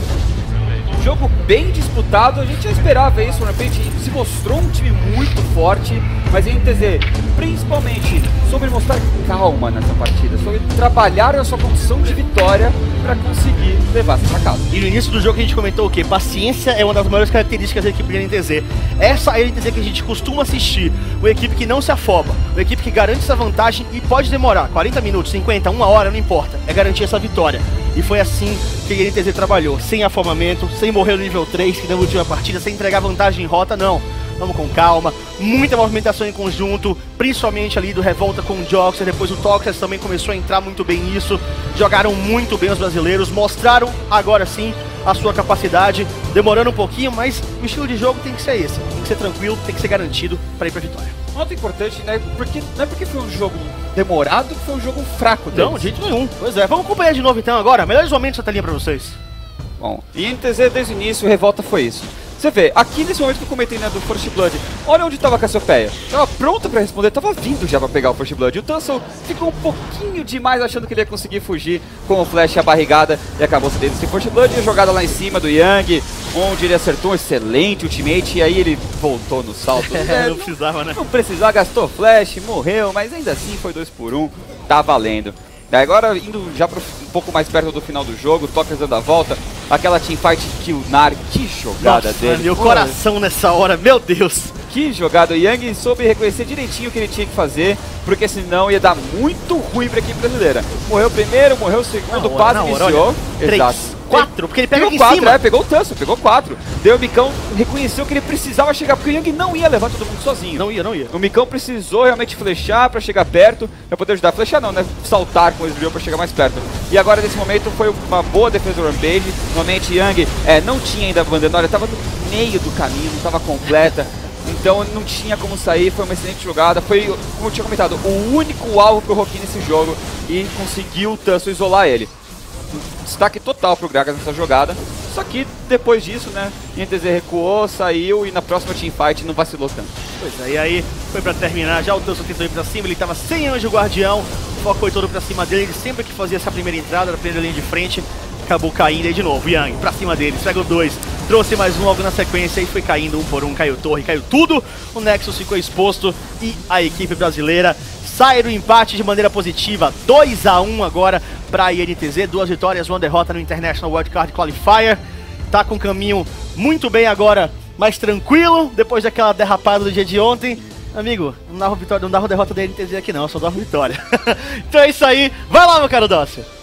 Jogo bem disputado, a gente já esperava isso, o Rampage se mostrou um time muito forte, mas a N T Z, principalmente, soube mostrar calma nessa partida, soube trabalhar a sua condição de vitória para conseguir levar-se para casa. E no início do jogo a gente comentou o quê? Paciência é uma das maiores características da equipe da N T Z. Essa é a N T Z que a gente costuma assistir, uma equipe que não se afoba, uma equipe que garante essa vantagem e pode demorar quarenta minutos, cinquenta, uma hora, não importa, é garantir essa vitória. E foi assim que a N T Z trabalhou, sem afobamento, sem morrer no nível três, que na última partida, sem entregar vantagem em rota, não. Vamos com calma, muita movimentação em conjunto, principalmente ali do Revolta com o Jokster, depois o Toxas também começou a entrar muito bem nisso, jogaram muito bem os brasileiros, mostraram agora sim a sua capacidade, demorando um pouquinho, mas o estilo de jogo tem que ser esse, tem que ser tranquilo, tem que ser garantido para ir pra vitória. Nota importante, né? Porque, não é porque foi um jogo demorado que foi um jogo fraco deles. Não, de jeito nenhum. Pois é, vamos acompanhar de novo então agora, melhores momentos da telinha pra vocês. Bom, e N T Z desde o início, Revolta foi isso. Você vê, aqui nesse momento que eu comentei, né, do First Blood, olha onde tava a Cassiopeia. Tava pronta pra responder, tava vindo já pra pegar o First Blood. O Tussle ficou um pouquinho demais achando que ele ia conseguir fugir com o flash e a barrigada e acabou cedendo esse First Blood. E a jogada lá em cima do Yang, onde ele acertou um excelente ultimate e aí ele voltou no salto. É, não precisava, né? Não precisava, gastou flash, morreu, mas ainda assim foi dois por um, tá valendo. E agora, indo já pro, um pouco mais perto do final do jogo, Tokers dando a volta, aquela teamfight que o Nar, que jogada Nossa, dele. meu Pô, coração nessa hora, meu Deus. Que jogada, o Yang soube reconhecer direitinho o que ele tinha que fazer, porque senão ia dar muito ruim pra equipe brasileira. Morreu o primeiro, morreu o segundo, hora, quase na hora, iniciou. olha. Exato. Três, quatro, porque ele pega Pegou aqui em quatro, cima. é, pegou o Tanso, pegou quatro. Daí o Micão reconheceu que ele precisava chegar, porque o Yang não ia levar todo mundo sozinho. Não ia, não ia. O Micão precisou realmente flechar pra chegar perto, pra poder ajudar. Flechar não, né? Saltar com o Ezreal pra chegar mais perto. E agora, nesse momento, foi uma boa defesa do Rampage. Normalmente, Yang é, não tinha ainda a bandeira, estava no meio do caminho, não estava completa. Então não tinha como sair, foi uma excelente jogada. Foi, como eu tinha comentado, o único alvo pro Rocky nesse jogo e conseguiu o Tanso isolar ele. Destaque total pro Gragas nessa jogada. Só que depois disso, né, I N T Z recuou, saiu e na próxima teamfight não vacilou tanto. Pois é, e aí foi pra terminar, já o Tanso tentou ir pra cima, ele tava sem Anjo Guardião, o foco foi todo pra cima dele, ele sempre que fazia essa primeira entrada, na primeira linha de frente, acabou caindo aí de novo. Yang pra cima dele, pega o dois, trouxe mais um logo na sequência e foi caindo um por um, caiu torre, caiu tudo, o Nexus ficou exposto e a equipe brasileira sai do empate de maneira positiva, dois a um agora para a I N T Z, duas vitórias, uma derrota no International Wildcard Qualifier, tá com um caminho muito bem agora, mais tranquilo, depois daquela derrapada do dia de ontem. Amigo, não dava, vitória, não dava derrota da I N T Z aqui não, só dava vitória. Então é isso aí, vai lá meu caro Dócio.